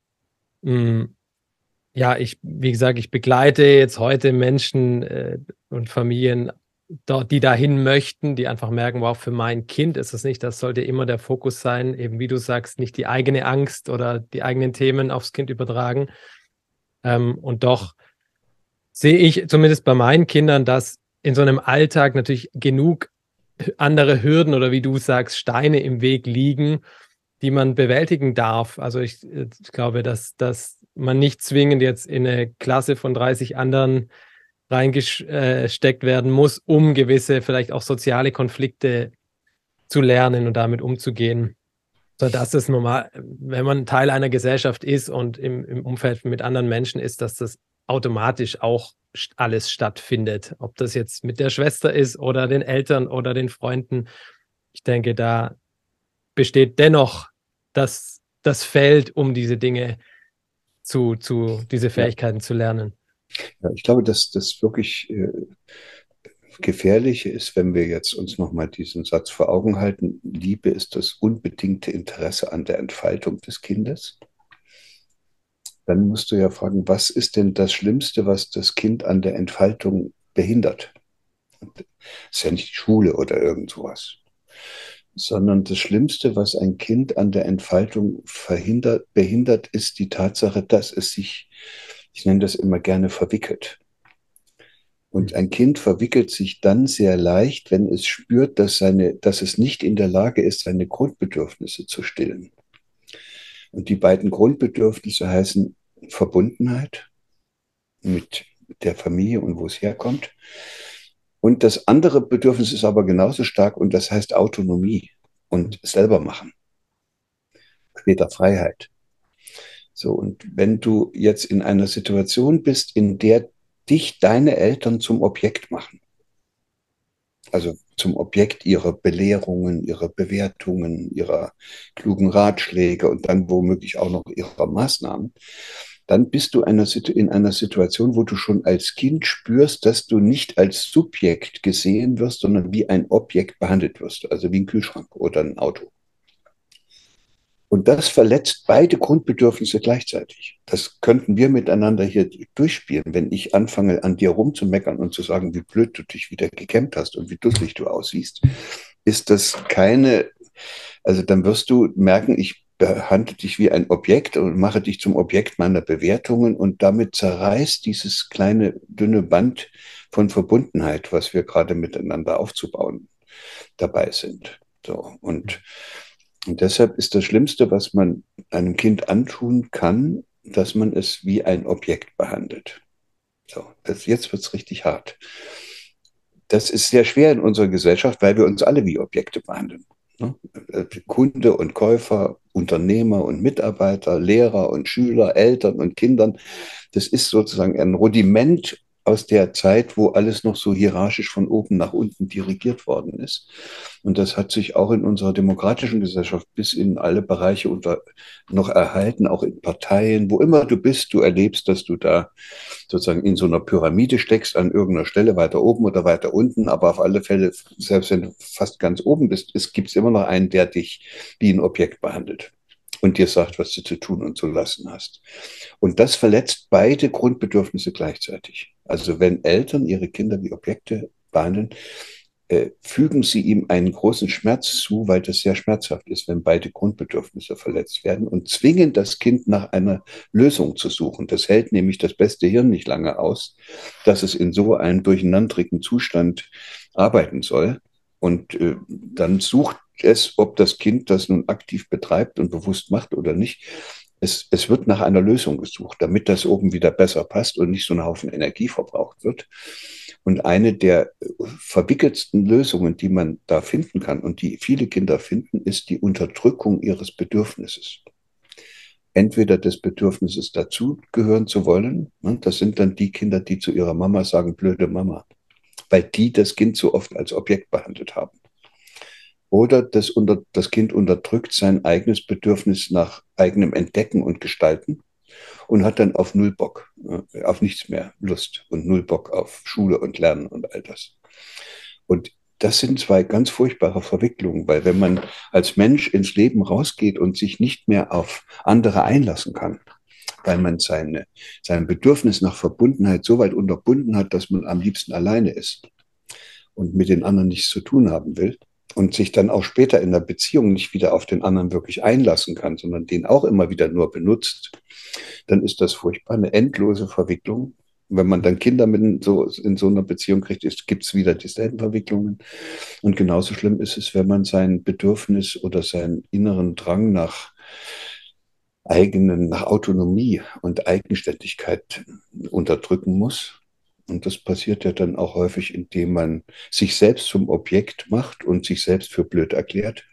Hm, ja, ich wie gesagt, ich begleite jetzt heute Menschen, äh, und Familien dort, die dahin möchten, die einfach merken: „Wow, für mein Kind ist es nicht“, das sollte immer der Fokus sein, eben wie du sagst, nicht die eigene Angst oder die eigenen Themen aufs Kind übertragen. Ähm, und doch sehe ich zumindest bei meinen Kindern, dass in so einem Alltag natürlich genug h andere Hürden oder wie du sagst, Steine im Weg liegen, die man bewältigen darf. Also, ich äh, ich glaube, dass dass man nicht zwingend jetzt in 'ne Klasse von dreißig anderen reingesch äh, steckt werden muss, um gewisse vielleicht auch soziale Konflikte zu lernen und damit umzugehen. So dass es normal wenn man Teil einer Gesellschaft ist und im im Umfeld mit anderen Menschen ist, dass das automatisch auch st alles stattfindet. Ob das jetzt mit der Schwester ist oder den Eltern oder den Freunden. Ich denke, da besteht dennoch das das Feld, um diese Dinge zu zu diese Ja. Fähigkeiten zu lernen. Ja, ich glaube, dass das wirklich äh, Gefährliche ist, wenn wir jetzt uns nochmal diesen Satz vor Augen halten: Liebe ist das unbedingte Interesse an der Entfaltung des Kindes. Dann musst du ja fragen, was ist denn das Schlimmste, was das Kind an der Entfaltung behindert? Das ist ja nicht die Schule oder irgend sowas, sondern das Schlimmste, was ein Kind an der Entfaltung verhindert, behindert, ist die Tatsache, dass es sich, ich nenne das immer gerne, verwickelt. Und Mhm. ein Kind verwickelt sich dann sehr leicht, wenn es spürt, dass, seine, dass es nicht in der Lage ist, seine Grundbedürfnisse zu stillen. Und die beiden Grundbedürfnisse heißen Verbundenheit mit der Familie und wo es herkommt. Und das andere Bedürfnis ist aber genauso stark, und das heißt Autonomie und selber machen, später Freiheit. So, und wenn du jetzt in einer Situation bist, in der dich deine Eltern zum Objekt machen, also zum Objekt ihrer Belehrungen, ihrer Bewertungen, ihrer klugen Ratschläge und dann womöglich auch noch ihrer Maßnahmen, dann bist du einer, in einer Situation, wo du schon als Kind spürst, dass du nicht als Subjekt gesehen wirst, sondern wie ein Objekt behandelt wirst, also wie ein Kühlschrank oder ein Auto. Und das verletzt beide Grundbedürfnisse gleichzeitig. Das könnten wir miteinander hier durchspielen, wenn ich anfange, an dir rumzumeckern und zu sagen, wie blöd du dich wieder gekämmt hast und wie dusselig du aussiehst. Ist das keine, also dann wirst du merken, ich behandle dich wie ein Objekt und mache dich zum Objekt meiner Bewertungen, und damit zerreißt dieses kleine, dünne Band von Verbundenheit, was wir gerade miteinander aufzubauen dabei sind. So, und und deshalb ist das Schlimmste, was man einem Kind antun kann, dass man es wie ein Objekt behandelt. So, das, jetzt wird es richtig hart. Das ist sehr schwer in unserer Gesellschaft, weil wir uns alle wie Objekte behandeln. Ne? Kunde und Käufer, Unternehmer und Mitarbeiter, Lehrer und Schüler, Eltern und Kindern. Das ist sozusagen ein Rudiment aus der Zeit, wo alles noch so hierarchisch von oben nach unten dirigiert worden ist. Und das hat sich auch in unserer demokratischen Gesellschaft bis in alle Bereiche unter, noch erhalten, auch in Parteien. Wo immer du bist, du erlebst, dass du da sozusagen in so einer Pyramide steckst, an irgendeiner Stelle weiter oben oder weiter unten. Aber auf alle Fälle, selbst wenn du fast ganz oben bist, es gibt immer noch einen, der dich wie ein Objekt behandelt und dir sagt, was du zu tun und zu lassen hast. Und das verletzt beide Grundbedürfnisse gleichzeitig. Also wenn Eltern ihre Kinder wie Objekte behandeln, äh, fügen sie ihm einen großen Schmerz zu, weil das sehr schmerzhaft ist, wenn beide Grundbedürfnisse verletzt werden, und zwingen das Kind nach einer Lösung zu suchen. Das hält nämlich das beste Hirn nicht lange aus, dass es in so einem durcheinandrigen Zustand arbeiten soll. Und äh, dann sucht es, ob das Kind das nun aktiv betreibt und bewusst macht oder nicht. Es, es wird nach einer Lösung gesucht, damit das oben wieder besser passt und nicht so ein Haufen Energie verbraucht wird. Und eine der verwickeltsten Lösungen, die man da finden kann und die viele Kinder finden, ist die Unterdrückung ihres Bedürfnisses. Entweder des Bedürfnisses dazugehören zu wollen, ne, das sind dann die Kinder, die zu ihrer Mama sagen, blöde Mama, weil die das Kind so oft als Objekt behandelt haben. Oder das, unter, das Kind unterdrückt sein eigenes Bedürfnis nach eigenem Entdecken und Gestalten und hat dann auf null Bock, äh, auf nichts mehr Lust und null Bock auf Schule und Lernen und all das. Und das sind zwei ganz furchtbare Verwicklungen, weil wenn man als Mensch ins Leben rausgeht und sich nicht mehr auf andere einlassen kann, weil man seine, sein Bedürfnis nach Verbundenheit so weit unterbunden hat, dass man am liebsten alleine ist und mit den anderen nichts zu tun haben will und sich dann auch später in der Beziehung nicht wieder auf den anderen wirklich einlassen kann, sondern den auch immer wieder nur benutzt, dann ist das furchtbar, eine endlose Verwicklung. Wenn man dann Kinder mit so, in so einer Beziehung kriegt, gibt es wieder dieselben Verwicklungen. Und genauso schlimm ist es, wenn man sein Bedürfnis oder seinen inneren Drang nach eigenen, nach Autonomie und Eigenständigkeit unterdrücken muss. Und das passiert ja dann auch häufig, indem man sich selbst zum Objekt macht und sich selbst für blöd erklärt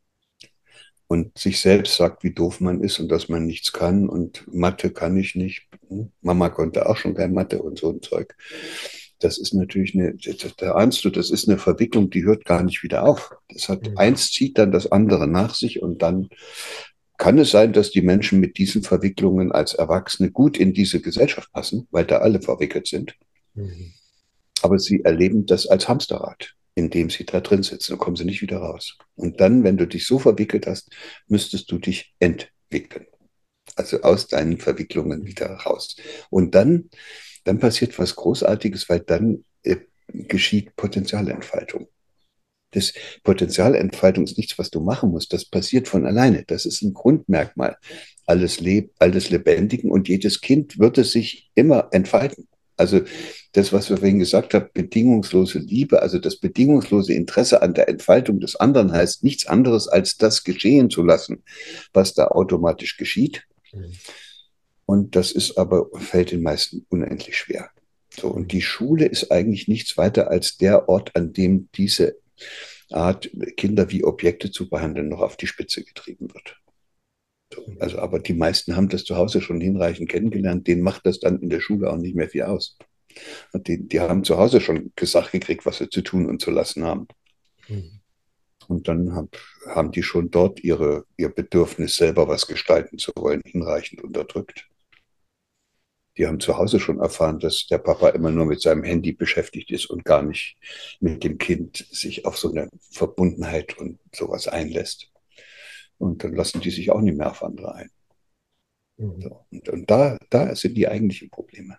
und sich selbst sagt, wie doof man ist und dass man nichts kann und Mathe kann ich nicht. Mama konnte auch schon kein Mathe und so ein Zeug. Das ist natürlich eine, da ahnst du, das ist eine Verwicklung, die hört gar nicht wieder auf. Das hat, Mhm. eins zieht dann das andere nach sich und dann kann es sein, dass die Menschen mit diesen Verwicklungen als Erwachsene gut in diese Gesellschaft passen, weil da alle verwickelt sind. Mhm. Aber sie erleben das als Hamsterrad, in dem sie da drin sitzen und kommen sie nicht wieder raus. Und dann, wenn du dich so verwickelt hast, müsstest du dich entwickeln. Also aus deinen Verwicklungen wieder raus. Und dann, dann passiert was Großartiges, weil dann äh, geschieht Potenzialentfaltung. Das Potenzialentfaltung ist nichts, was du machen musst. Das passiert von alleine. Das ist ein Grundmerkmal alles, Leb alles Lebendigen und jedes Kind wird es sich immer entfalten. Also das, was wir vorhin gesagt haben, bedingungslose Liebe, also das bedingungslose Interesse an der Entfaltung des anderen heißt nichts anderes, als das geschehen zu lassen, was da automatisch geschieht. Mhm. Und das ist aber, fällt den meisten unendlich schwer. So, und Mhm. die Schule ist eigentlich nichts weiter als der Ort, an dem diese Art, Kinder wie Objekte zu behandeln, noch auf die Spitze getrieben wird. So, also, aber die meisten haben das zu Hause schon hinreichend kennengelernt, denen macht das dann in der Schule auch nicht mehr viel aus. Und die, die haben zu Hause schon gesagt gekriegt, was sie zu tun und zu lassen haben. Mhm. Und dann hab, haben die schon dort ihre, ihr Bedürfnis, selber was gestalten zu wollen, hinreichend unterdrückt. Die haben zu Hause schon erfahren, dass der Papa immer nur mit seinem Handy beschäftigt ist und gar nicht mit dem Kind sich auf so eine Verbundenheit und sowas einlässt. Und dann lassen die sich auch nicht mehr auf andere ein. Mhm. So. Und, und da, da sind die eigentlichen Probleme.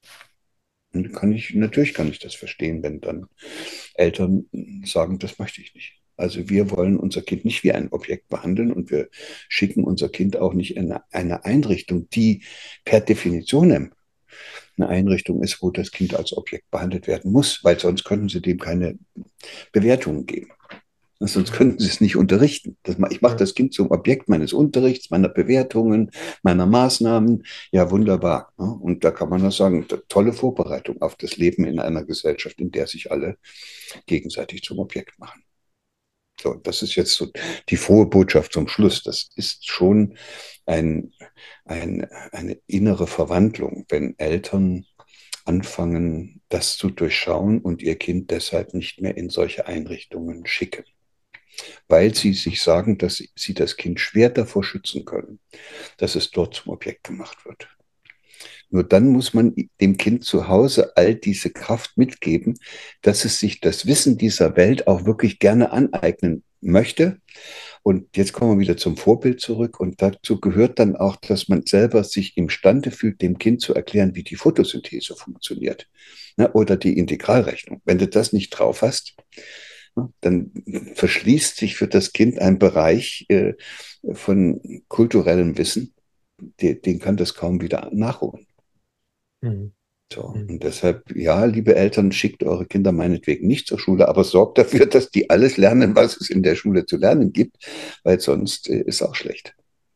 Und kann ich, natürlich kann ich das verstehen, wenn dann Eltern sagen, das möchte ich nicht. Also wir wollen unser Kind nicht wie ein Objekt behandeln und wir schicken unser Kind auch nicht in eine Einrichtung, die per Definition eine Einrichtung ist, wo das Kind als Objekt behandelt werden muss, weil sonst könnten sie dem keine Bewertungen geben. Sonst könnten sie es nicht unterrichten. Das, ich mache Ja. das Kind zum Objekt meines Unterrichts, meiner Bewertungen, meiner Maßnahmen. Ja, wunderbar. Und da kann man nur sagen, tolle Vorbereitung auf das Leben in einer Gesellschaft, in der sich alle gegenseitig zum Objekt machen. So, das ist jetzt so die frohe Botschaft zum Schluss. Das ist schon ein, ein, eine innere Verwandlung, wenn Eltern anfangen, das zu durchschauen und ihr Kind deshalb nicht mehr in solche Einrichtungen schicken, weil sie sich sagen, dass sie das Kind schwer davor schützen können, dass es dort zum Objekt gemacht wird. Nur dann muss man dem Kind zu Hause all diese Kraft mitgeben, dass es sich das Wissen dieser Welt auch wirklich gerne aneignen möchte. Und jetzt kommen wir wieder zum Vorbild zurück. Und dazu gehört dann auch, dass man selber sich imstande fühlt, dem Kind zu erklären, wie die Photosynthese funktioniert, ne, oder die Integralrechnung. Wenn du das nicht drauf hast, ne, dann verschließt sich für das Kind ein Bereich äh, von kulturellem Wissen, den, den kann das kaum wieder nachholen. Mhm. So, Mhm. und deshalb, ja, liebe Eltern, schickt eure Kinder meinetwegen nicht zur Schule, aber sorgt dafür, dass die alles lernen, was es in der Schule zu lernen gibt, weil sonst äh, ist auch schlecht.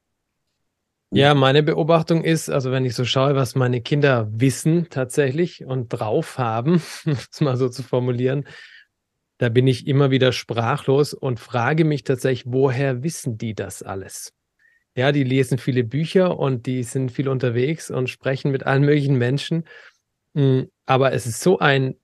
Ja, meine Beobachtung ist, also wenn ich so schaue, was meine Kinder wissen tatsächlich und drauf haben, um es mal so zu formulieren, da bin ich immer wieder sprachlos und frage mich tatsächlich, woher wissen die das alles? Ja, die lesen viele Bücher und die sind viel unterwegs und sprechen mit allen möglichen Menschen. Hm, aber es ist so ein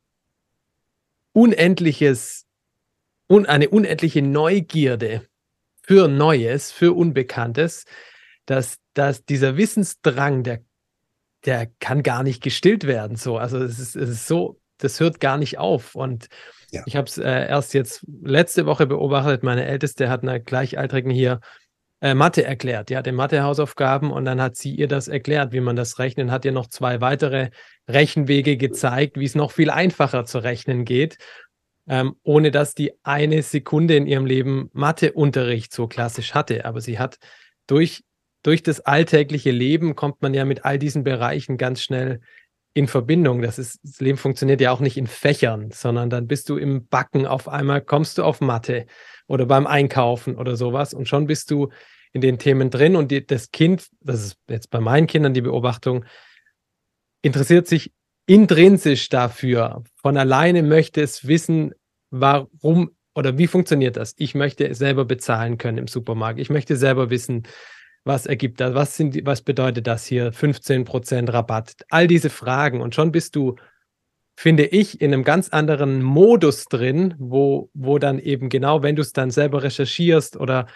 unendliches un eine unendliche Neugierde für Neues, für Unbekanntes, dass dass dieser Wissensdrang, der, der kann gar nicht gestillt werden. So. Also es ist, es ist so, das hört gar nicht auf. Und Ja. ich habe es äh, erst jetzt letzte Woche beobachtet. Meine Älteste hat einer Gleichaltrigen hier äh, Mathe erklärt. Die hatte Mathe-Hausaufgaben und dann hat sie ihr das erklärt, wie man das rechnet, hat ihr noch zwei weitere Rechenwege gezeigt, wie es noch viel einfacher zu rechnen geht, ähm, ohne dass die eine Sekunde in ihrem Leben Matheunterricht so klassisch hatte. Aber sie hat durch, durch das alltägliche Leben kommt man ja mit all diesen Bereichen ganz schnell in Verbindung. Das ist, das Leben funktioniert ja auch nicht in Fächern, sondern dann bist du im Backen auf einmal, kommst du auf Mathe oder beim Einkaufen oder sowas und schon bist du in den Themen drin und die, das Kind, das ist jetzt bei meinen Kindern die Beobachtung, interessiert sich intrinsisch dafür. Von alleine möchte es wissen, warum oder wie funktioniert das. Ich möchte selber bezahlen können im Supermarkt. Ich möchte selber wissen, was ergibt das, was, sind die, was bedeutet das hier, fünfzehn Prozent Rabatt, all diese Fragen und schon bist du, finde ich, in einem ganz anderen Modus drin, wo, wo dann eben genau, wenn du es dann selber recherchierst oder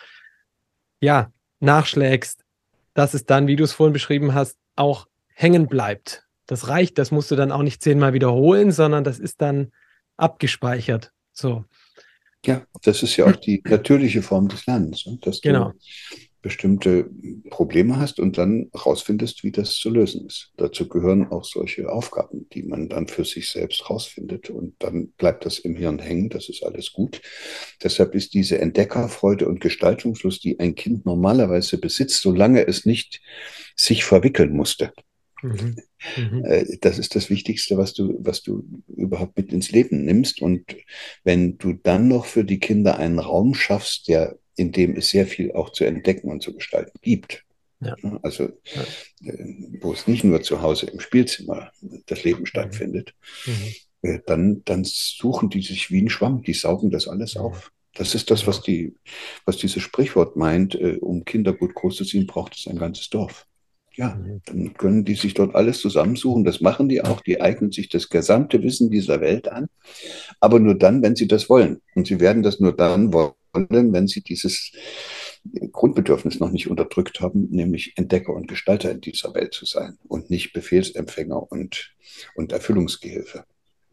ja, nachschlägst, dass es dann, wie du es vorhin beschrieben hast, auch hängen bleibt. Das reicht, das musst du dann auch nicht zehnmal wiederholen, sondern das ist dann abgespeichert. So. Ja, das ist ja auch die natürliche Form des Lernens, ne? Dass Genau. du bestimmte Probleme hast und dann rausfindest, wie das zu lösen ist. Dazu gehören auch solche Aufgaben, die man dann für sich selbst rausfindet und dann bleibt das im Hirn hängen, das ist alles gut. Deshalb ist diese Entdeckerfreude und Gestaltungslust, die ein Kind normalerweise besitzt, solange es nicht sich verwickeln musste. Mhm. Mhm. Das ist das Wichtigste, was du, was du überhaupt mit ins Leben nimmst. Und wenn du dann noch für die Kinder einen Raum schaffst, der, in dem es sehr viel auch zu entdecken und zu gestalten gibt, Ja. also Ja. wo es nicht nur zu Hause im Spielzimmer das Leben Mhm. stattfindet, Mhm. dann, dann suchen die sich wie ein Schwamm, die saugen das alles Mhm. auf. Das ist das, was, die, was dieses Sprichwort meint, um Kinder gut großzuziehen, braucht es ein ganzes Dorf. Ja, dann können die sich dort alles zusammensuchen. Das machen die auch. Die eignen sich das gesamte Wissen dieser Welt an. Aber nur dann, wenn sie das wollen. Und sie werden das nur dann wollen, wenn sie dieses Grundbedürfnis noch nicht unterdrückt haben, nämlich Entdecker und Gestalter in dieser Welt zu sein und nicht Befehlsempfänger und, und Erfüllungsgehilfe.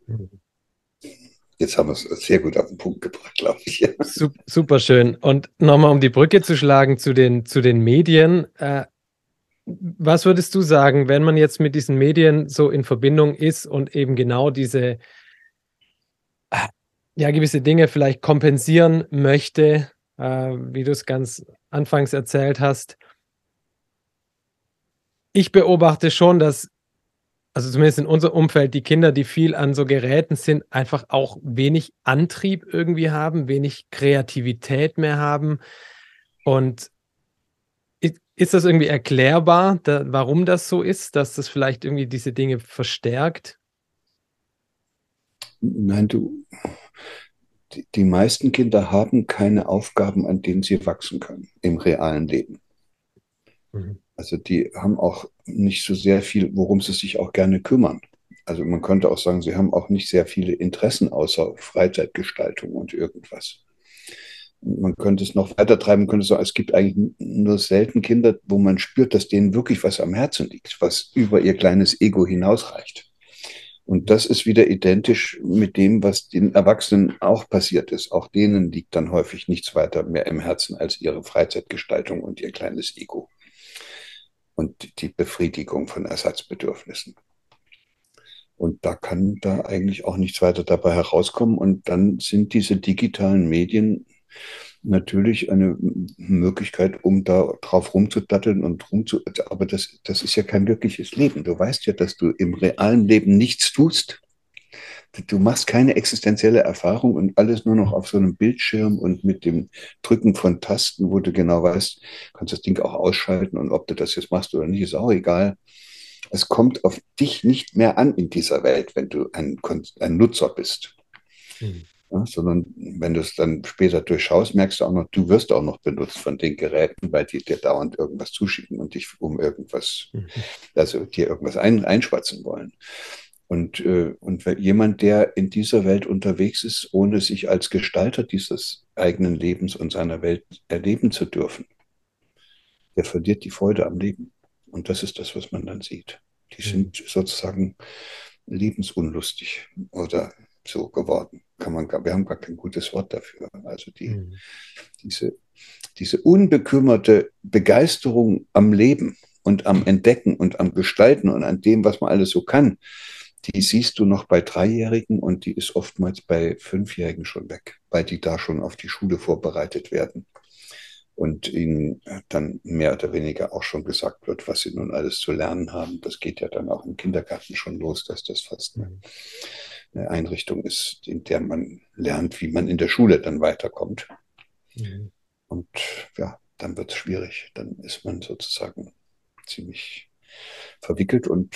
Jetzt haben wir es sehr gut auf den Punkt gebracht, glaube ich. Super schön. Und nochmal, um die Brücke zu schlagen zu den, zu den Medien. Äh, Was würdest du sagen, wenn man jetzt mit diesen Medien so in Verbindung ist und eben genau diese, ja, gewisse Dinge vielleicht kompensieren möchte, äh, wie du es ganz anfangs erzählt hast? Ich beobachte schon, dass, also zumindest in unserem Umfeld, die Kinder, die viel an so Geräten sind, einfach auch wenig Antrieb irgendwie haben, wenig Kreativität mehr haben. Und ist das irgendwie erklärbar, da, warum das so ist, dass das vielleicht irgendwie diese Dinge verstärkt? Nein, du, die, die meisten Kinder haben keine Aufgaben, an denen sie wachsen können im realen Leben. Mhm. Also die haben auch nicht so sehr viel, worum sie sich auch gerne kümmern. Also man könnte auch sagen, sie haben auch nicht sehr viele Interessen außer Freizeitgestaltung und irgendwas. Man könnte es noch weiter treiben, könnte sagen, es gibt eigentlich nur selten Kinder, wo man spürt, dass denen wirklich was am Herzen liegt, was über ihr kleines Ego hinausreicht. Und das ist wieder identisch mit dem, was den Erwachsenen auch passiert ist. Auch denen liegt dann häufig nichts weiter mehr im Herzen als ihre Freizeitgestaltung und ihr kleines Ego und die Befriedigung von Ersatzbedürfnissen. Und da kann da eigentlich auch nichts weiter dabei herauskommen. Und dann sind diese digitalen Medien natürlich eine Möglichkeit, um da drauf rumzudatteln und rumzu... Aber das, das ist ja kein wirkliches Leben. Du weißt ja, dass du im realen Leben nichts tust. Du machst keine existenzielle Erfahrung und alles nur noch auf so einem Bildschirm und mit dem Drücken von Tasten, wo du genau weißt, kannst das Ding auch ausschalten und ob du das jetzt machst oder nicht, ist auch egal. Es kommt auf dich nicht mehr an in dieser Welt, wenn du ein, ein Nutzer bist. Mhm. Ja, sondern wenn du es dann später durchschaust, merkst du auch noch, du wirst auch noch benutzt von den Geräten, weil die dir dauernd irgendwas zuschicken und dich um irgendwas, mhm. also dir irgendwas ein, einschwatzen wollen. Und, äh, und jemand, der in dieser Welt unterwegs ist, ohne sich als Gestalter dieses eigenen Lebens und seiner Welt erleben zu dürfen, der verliert die Freude am Leben. Und das ist das, was man dann sieht. Die sind sozusagen lebensunlustig oder so geworden. Kann man gar, wir haben gar kein gutes Wort dafür. Also die, Mhm. diese, diese unbekümmerte Begeisterung am Leben und am Entdecken und am Gestalten und an dem, was man alles so kann, die siehst du noch bei Dreijährigen und die ist oftmals bei Fünfjährigen schon weg, weil die da schon auf die Schule vorbereitet werden und ihnen dann mehr oder weniger auch schon gesagt wird, was sie nun alles zu lernen haben. Das geht ja dann auch im Kindergarten schon los, dass das fast eine, Mhm. eine Einrichtung ist, in der man lernt, wie man in der Schule dann weiterkommt. Mhm. Und ja, dann wird es schwierig. Dann ist man sozusagen ziemlich verwickelt und,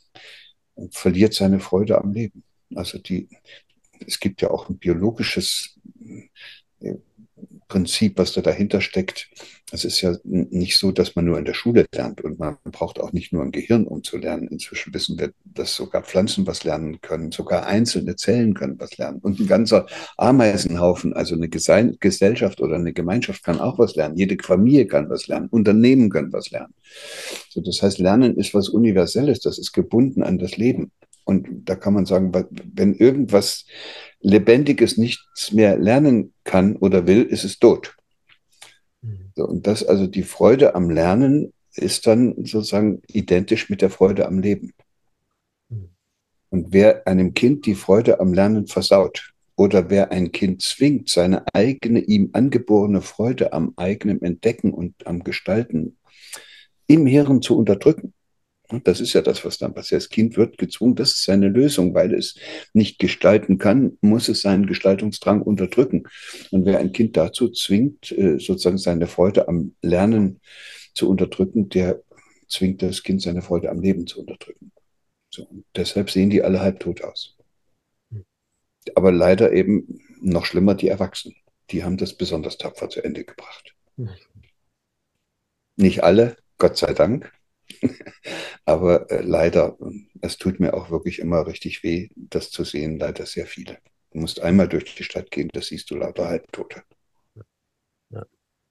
und verliert seine Freude am Leben. Also die, es gibt ja auch ein biologisches äh, Prinzip, was da dahinter steckt. Es ist ja nicht so, dass man nur in der Schule lernt und man braucht auch nicht nur ein Gehirn, um zu lernen. Inzwischen wissen wir, dass sogar Pflanzen was lernen können, sogar einzelne Zellen können was lernen und ein ganzer Ameisenhaufen, also eine Gesellschaft oder eine Gemeinschaft kann auch was lernen. Jede Familie kann was lernen, Unternehmen können was lernen. So, das heißt, Lernen ist was Universelles, das ist gebunden an das Leben. Und da kann man sagen, wenn irgendwas Lebendiges nichts mehr lernen kann oder will, ist es tot. Mhm. So, und das, also die Freude am Lernen ist dann sozusagen identisch mit der Freude am Leben. Mhm. Und wer einem Kind die Freude am Lernen versaut oder wer ein Kind zwingt, seine eigene, ihm angeborene Freude am eigenen Entdecken und am Gestalten im Hirn zu unterdrücken, und das ist ja das, was dann passiert. Das Kind wird gezwungen, das ist seine Lösung, weil es nicht gestalten kann, muss es seinen Gestaltungsdrang unterdrücken. Und wer ein Kind dazu zwingt, äh, sozusagen seine Freude am Lernen zu unterdrücken, der zwingt das Kind, seine Freude am Leben zu unterdrücken. So, und deshalb sehen die alle halbtot aus. Aber leider eben noch schlimmer die Erwachsenen. Die haben das besonders tapfer zu Ende gebracht. Mhm. Nicht alle, Gott sei Dank. Aber äh, leider, es tut mir auch wirklich immer richtig weh, das zu sehen, leider sehr viele. Du musst einmal durch die Stadt gehen, da siehst du lauter Halbtote. Ja.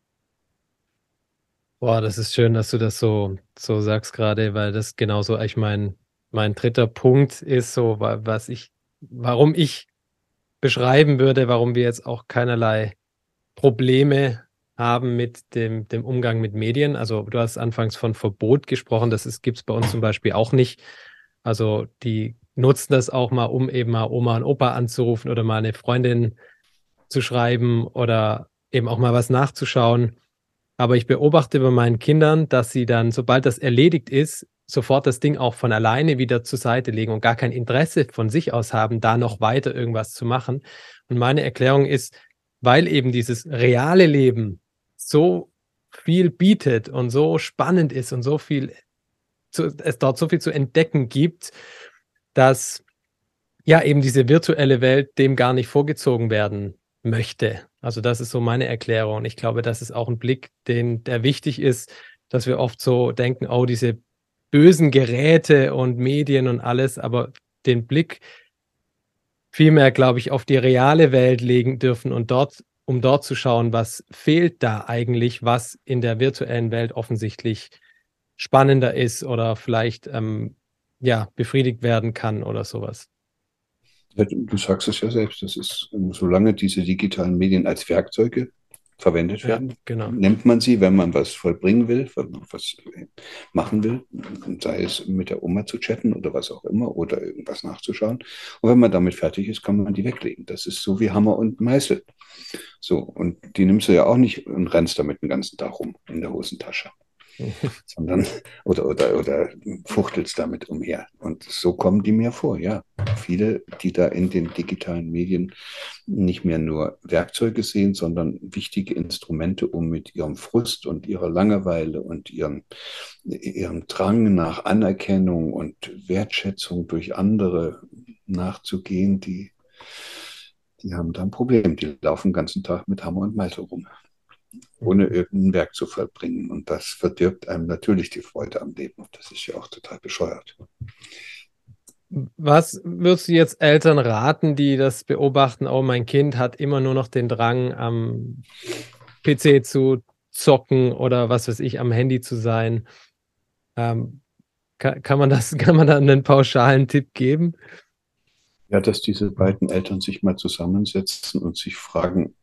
Boah, das ist schön, dass du das so, so sagst gerade, weil das genauso, ich mein, mein dritter Punkt ist so, wa- was ich, warum ich beschreiben würde, warum wir jetzt auch keinerlei Probleme haben mit dem, dem Umgang mit Medien. Also du hast anfangs von Verbot gesprochen, das gibt es bei uns zum Beispiel auch nicht. Also die nutzen das auch mal, um eben mal Oma und Opa anzurufen oder mal eine Freundin zu schreiben oder eben auch mal was nachzuschauen. Aber ich beobachte bei meinen Kindern, dass sie dann, sobald das erledigt ist, sofort das Ding auch von alleine wieder zur Seite legen und gar kein Interesse von sich aus haben, da noch weiter irgendwas zu machen. Und meine Erklärung ist, weil eben dieses reale Leben so viel bietet und so spannend ist und so viel zu, es dort so viel zu entdecken gibt, dass ja eben diese virtuelle Welt dem gar nicht vorgezogen werden möchte. Also das ist so meine Erklärung. Ich glaube, das ist auch ein Blick, den, der wichtig ist, dass wir oft so denken, oh, diese bösen Geräte und Medien und alles, aber den Blick vielmehr, glaube ich, auf die reale Welt legen dürfen und dort, um dort zu schauen, was fehlt da eigentlich, was in der virtuellen Welt offensichtlich spannender ist oder vielleicht ähm, ja, befriedigt werden kann oder sowas. Du sagst es ja selbst, das ist, solange diese digitalen Medien als Werkzeuge verwendet Ja, werden, genau. nimmt man sie, wenn man was vollbringen will, wenn man was machen will, sei es mit der Oma zu chatten oder was auch immer oder irgendwas nachzuschauen. Und wenn man damit fertig ist, kann man die weglegen. Das ist so wie Hammer und Meißel. So, und die nimmst du ja auch nicht und rennst damit den ganzen Tag rum in der Hosentasche, sondern oder, oder, oder fuchtelst damit umher. Und so kommen die mir vor, ja. Viele, die da in den digitalen Medien nicht mehr nur Werkzeuge sehen, sondern wichtige Instrumente, um mit ihrem Frust und ihrer Langeweile und ihrem, ihrem Drang nach Anerkennung und Wertschätzung durch andere nachzugehen, die, die haben da ein Problem. Die laufen den ganzen Tag mit Hammer und Meißel rum, ohne irgendein Werk zu vollbringen. Und das verdirbt einem natürlich die Freude am Leben. Das ist ja auch total bescheuert. Was würdest du jetzt Eltern raten, die das beobachten, oh, mein Kind hat immer nur noch den Drang, am P C zu zocken oder was weiß ich, am Handy zu sein. Ähm, ka kann man das kann man da einen pauschalen Tipp geben? Ja, dass diese beiden Eltern sich mal zusammensetzen und sich fragen,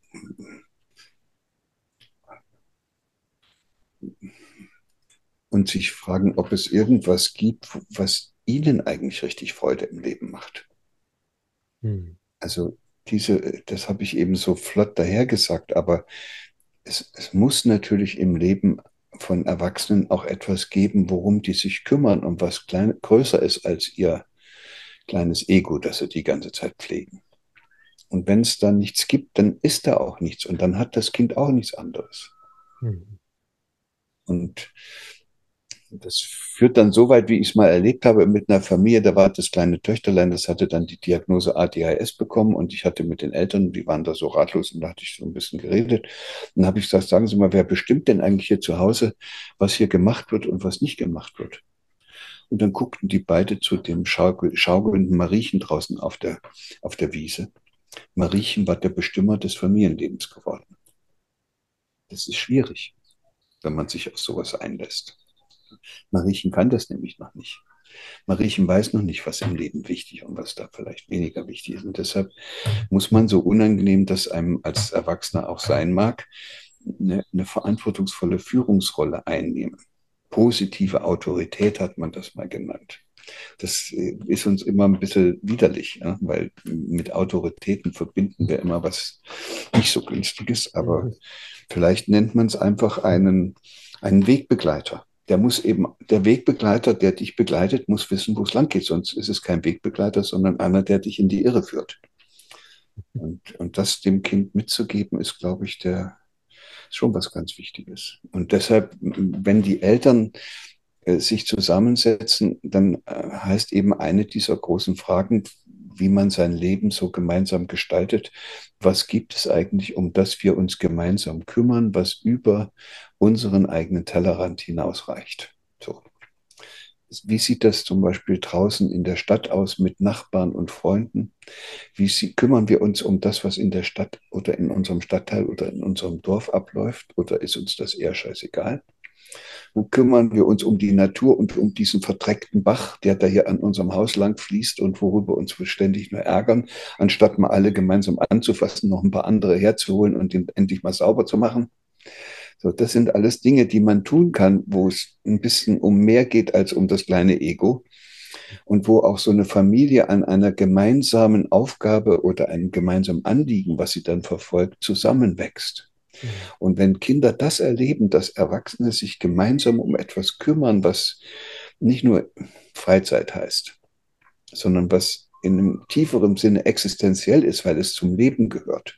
und sich fragen, ob es irgendwas gibt, was ihnen eigentlich richtig Freude im Leben macht. Mhm. Also diese, das habe ich eben so flott dahergesagt, aber es, es muss natürlich im Leben von Erwachsenen auch etwas geben, worum die sich kümmern und was klein, größer ist als ihr kleines Ego, das sie die ganze Zeit pflegen. Und wenn es da nichts gibt, dann ist da auch nichts und dann hat das Kind auch nichts anderes. Mhm. Und das führt dann so weit, wie ich es mal erlebt habe mit einer Familie. Da war das kleine Töchterlein, das hatte dann die Diagnose A D H S bekommen und ich hatte mit den Eltern, die waren da so ratlos und da hatte ich so ein bisschen geredet. Dann habe ich gesagt, sagen Sie mal, wer bestimmt denn eigentlich hier zu Hause, was hier gemacht wird und was nicht gemacht wird? Und dann guckten die beide zu dem schaukelnden Mariechen draußen auf der, auf der Wiese. Mariechen war der Bestimmer des Familienlebens geworden. Das ist schwierig, wenn man sich auf sowas einlässt. Mariechen kann das nämlich noch nicht. Mariechen weiß noch nicht, was im Leben wichtig und was da vielleicht weniger wichtig ist. Und deshalb muss man, so unangenehm das einem als Erwachsener auch sein mag, eine, eine verantwortungsvolle Führungsrolle einnehmen. Positive Autorität hat man das mal genannt. Das ist uns immer ein bisschen widerlich, ja, weil mit Autoritäten verbinden wir immer was nicht so Günstiges, aber Mhm. vielleicht nennt man es einfach einen, einen Wegbegleiter. Der muss eben, der Wegbegleiter, der dich begleitet, muss wissen, wo es lang geht. Sonst ist es kein Wegbegleiter, sondern einer, der dich in die Irre führt. Und, und das dem Kind mitzugeben, ist, glaube ich, der, ist schon was ganz Wichtiges. Und deshalb, wenn die Eltern äh, sich zusammensetzen, dann äh, heißt eben eine dieser großen Fragen, wie man sein Leben so gemeinsam gestaltet. Was gibt es eigentlich, um das wir uns gemeinsam kümmern, was über unseren eigenen Tellerrand hinausreicht? So. Wie sieht das zum Beispiel draußen in der Stadt aus mit Nachbarn und Freunden? Wie sie, kümmern wir uns um das, was in der Stadt oder in unserem Stadtteil oder in unserem Dorf abläuft? Oder ist uns das eher scheißegal? Wo kümmern wir uns um die Natur und um diesen verdreckten Bach, der da hier an unserem Haus lang fließt und worüber uns wir ständig nur ärgern, anstatt mal alle gemeinsam anzufassen, noch ein paar andere herzuholen und den endlich mal sauber zu machen? So, das sind alles Dinge, die man tun kann, wo es ein bisschen um mehr geht als um das kleine Ego und wo auch so eine Familie an einer gemeinsamen Aufgabe oder einem gemeinsamen Anliegen, was sie dann verfolgt, zusammenwächst. Mhm. Und wenn Kinder das erleben, dass Erwachsene sich gemeinsam um etwas kümmern, was nicht nur Freizeit heißt, sondern was in einem tieferen Sinne existenziell ist, weil es zum Leben gehört,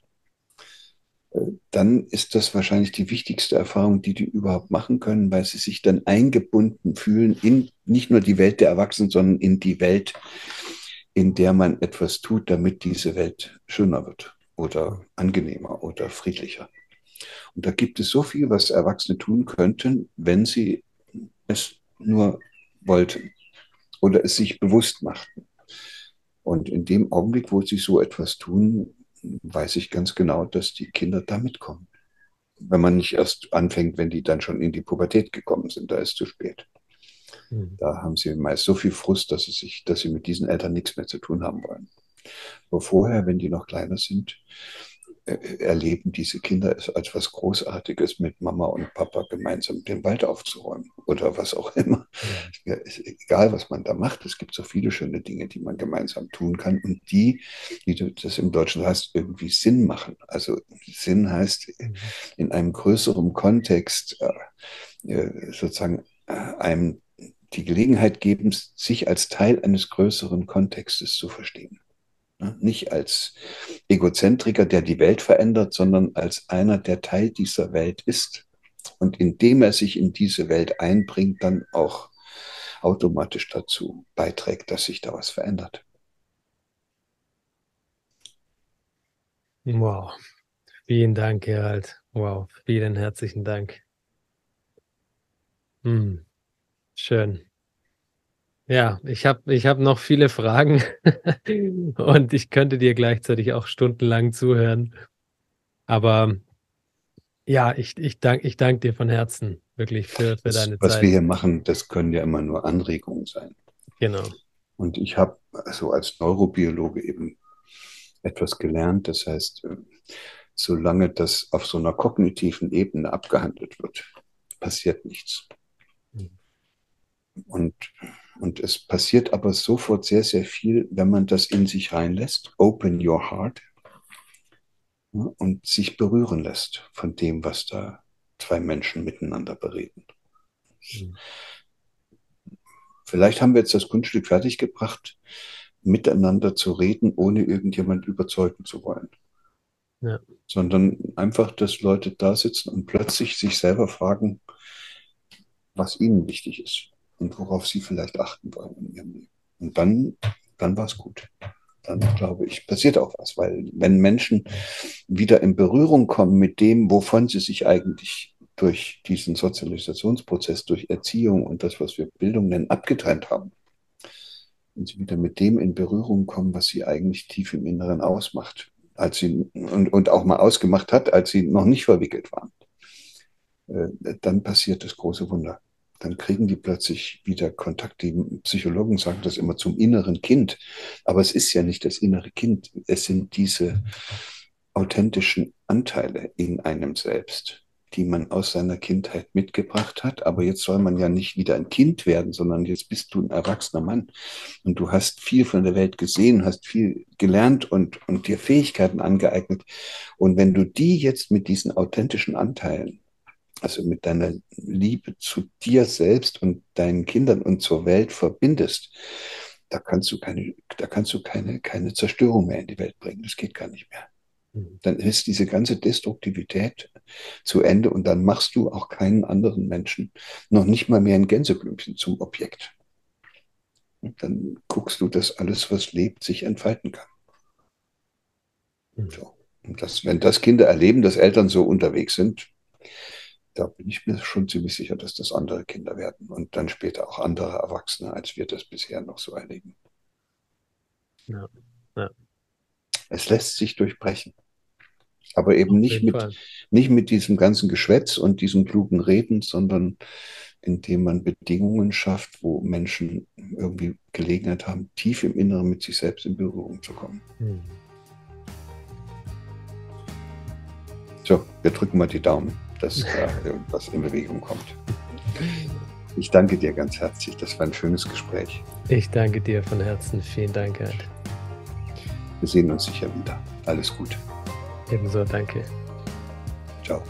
dann ist das wahrscheinlich die wichtigste Erfahrung, die die überhaupt machen können, weil sie sich dann eingebunden fühlen in nicht nur die Welt der Erwachsenen, sondern in die Welt, in der man etwas tut, damit diese Welt schöner wird oder angenehmer oder friedlicher. Und da gibt es so viel, was Erwachsene tun könnten, wenn sie es nur wollten oder es sich bewusst machten. Und in dem Augenblick, wo sie so etwas tun, weiß ich ganz genau, dass die Kinder da mitkommen. Wenn man nicht erst anfängt, wenn die dann schon in die Pubertät gekommen sind, da ist es zu spät. Mhm. Da haben sie meist so viel Frust, dass sie, sich, dass sie mit diesen Eltern nichts mehr zu tun haben wollen. Aber vorher, wenn die noch kleiner sind, erleben diese Kinder es als was Großartiges, mit Mama und Papa gemeinsam den Wald aufzuräumen oder was auch immer. Mhm. Ja, ist egal, was man da macht. Es gibt so viele schöne Dinge, die man gemeinsam tun kann und die, wie das im Deutschen heißt, irgendwie Sinn machen. Also Sinn heißt Mhm. in einem größeren Kontext äh, sozusagen äh, einem die Gelegenheit geben, sich als Teil eines größeren Kontextes zu verstehen. Nicht als Egozentriker, der die Welt verändert, sondern als einer, der Teil dieser Welt ist. Und indem er sich in diese Welt einbringt, dann auch automatisch dazu beiträgt, dass sich da was verändert. Wow, vielen Dank, Gerald. Wow, vielen herzlichen Dank. Mhm. Schön. Ja, ich habe ich habe noch viele Fragen und ich könnte dir gleichzeitig auch stundenlang zuhören. Aber Ja, ich, ich danke ich dank dir von Herzen, wirklich für, für Das, deine was wir Zeit. hier machen, das können ja immer nur Anregungen sein. Genau. Und ich habe also als Neurobiologe eben etwas gelernt. Das heißt, äh, solange das auf so einer kognitiven Ebene abgehandelt wird, passiert nichts. Mhm. Und, und es passiert aber sofort sehr, sehr viel, wenn man das in sich reinlässt. Open your heart. Ja, und sich berühren lässt von dem, was da zwei Menschen miteinander bereden. Mhm. Vielleicht haben wir jetzt das Kunststück fertiggebracht, miteinander zu reden, ohne irgendjemand überzeugen zu wollen, Ja. sondern einfach, dass Leute da sitzen und plötzlich sich selber fragen, was ihnen wichtig ist und worauf sie vielleicht achten wollen in ihrem Leben. Und dann, dann war es gut. Dann glaube ich, passiert auch was, weil wenn Menschen wieder in Berührung kommen mit dem, wovon sie sich eigentlich durch diesen Sozialisationsprozess, durch Erziehung und das, was wir Bildung nennen, abgetrennt haben, wenn sie wieder mit dem in Berührung kommen, was sie eigentlich tief im Inneren ausmacht, als sie und, und auch mal ausgemacht hat, als sie noch nicht verwickelt waren, äh, dann passiert das große Wunder. Dann kriegen die plötzlich wieder Kontakt. Die Psychologen sagen das immer zum inneren Kind. Aber es ist ja nicht das innere Kind. Es sind diese authentischen Anteile in einem selbst, die man aus seiner Kindheit mitgebracht hat. Aber jetzt soll man ja nicht wieder ein Kind werden, sondern jetzt bist du ein erwachsener Mann. Und du hast viel von der Welt gesehen, hast viel gelernt und, und dir Fähigkeiten angeeignet. Und wenn du die jetzt mit diesen authentischen Anteilen, also mit deiner Liebe zu dir selbst und deinen Kindern und zur Welt verbindest, da kannst du keine, da kannst du keine, keine Zerstörung mehr in die Welt bringen. Das geht gar nicht mehr. Mhm. Dann ist diese ganze Destruktivität zu Ende und dann machst du auch keinen anderen Menschen, noch nicht mal mehr ein Gänseblümchen zum Objekt. Und dann guckst du, dass alles, was lebt, sich entfalten kann. Mhm. So. Und das, wenn das Kinder erleben, dass Eltern so unterwegs sind, da bin ich mir schon ziemlich sicher, dass das andere Kinder werden und dann später auch andere Erwachsene, als wir das bisher noch so erleben. Ja. Ja. Es lässt sich durchbrechen, aber eben Auf nicht jeden mit, Fall. nicht mit diesem ganzen Geschwätz und diesem klugen Reden, sondern indem man Bedingungen schafft, wo Menschen irgendwie Gelegenheit haben, tief im Inneren mit sich selbst in Berührung zu kommen. Mhm. So, wir drücken mal die Daumen, dass da irgendwas in Bewegung kommt. Ich danke dir ganz herzlich. Das war ein schönes Gespräch. Ich danke dir von Herzen. Vielen Dank, Gerd. Wir sehen uns sicher wieder. Alles Gute. Ebenso, danke. Ciao.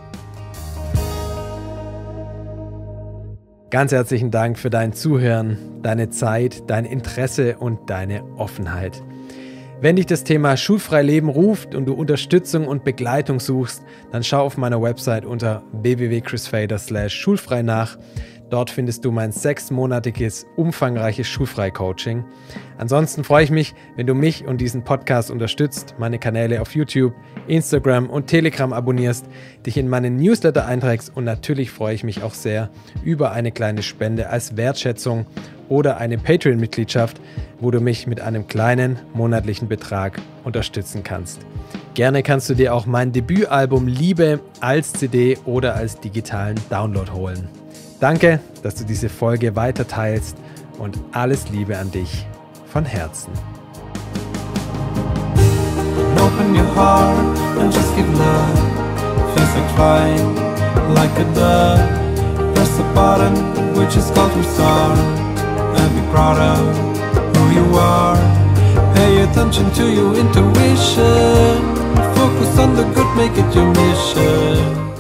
Ganz herzlichen Dank für dein Zuhören, deine Zeit, dein Interesse und deine Offenheit. Wenn dich das Thema Schulfrei Leben ruft und du Unterstützung und Begleitung suchst, dann schau auf meiner Website unter w w w punkt chris fader slash schulfrei nach. Dort findest du mein sechsmonatiges, umfangreiches Schulfrei-Coaching. Ansonsten freue ich mich, wenn du mich und diesen Podcast unterstützt, meine Kanäle auf YouTube, Instagram und Telegram abonnierst, dich in meinen Newsletter einträgst und natürlich freue ich mich auch sehr über eine kleine Spende als Wertschätzung oder eine Patreon-Mitgliedschaft, wo du mich mit einem kleinen monatlichen Betrag unterstützen kannst. Gerne kannst du dir auch mein Debütalbum Liebe als C D oder als digitalen Download holen. Danke, dass du diese Folge weiter teilst und alles Liebe an dich von Herzen. Open your heart and just give love. Feels like flying like a dove. Press the button which is called restart and be proud of who you are. Pay attention to your intuition. Focus on the good, make it your mission.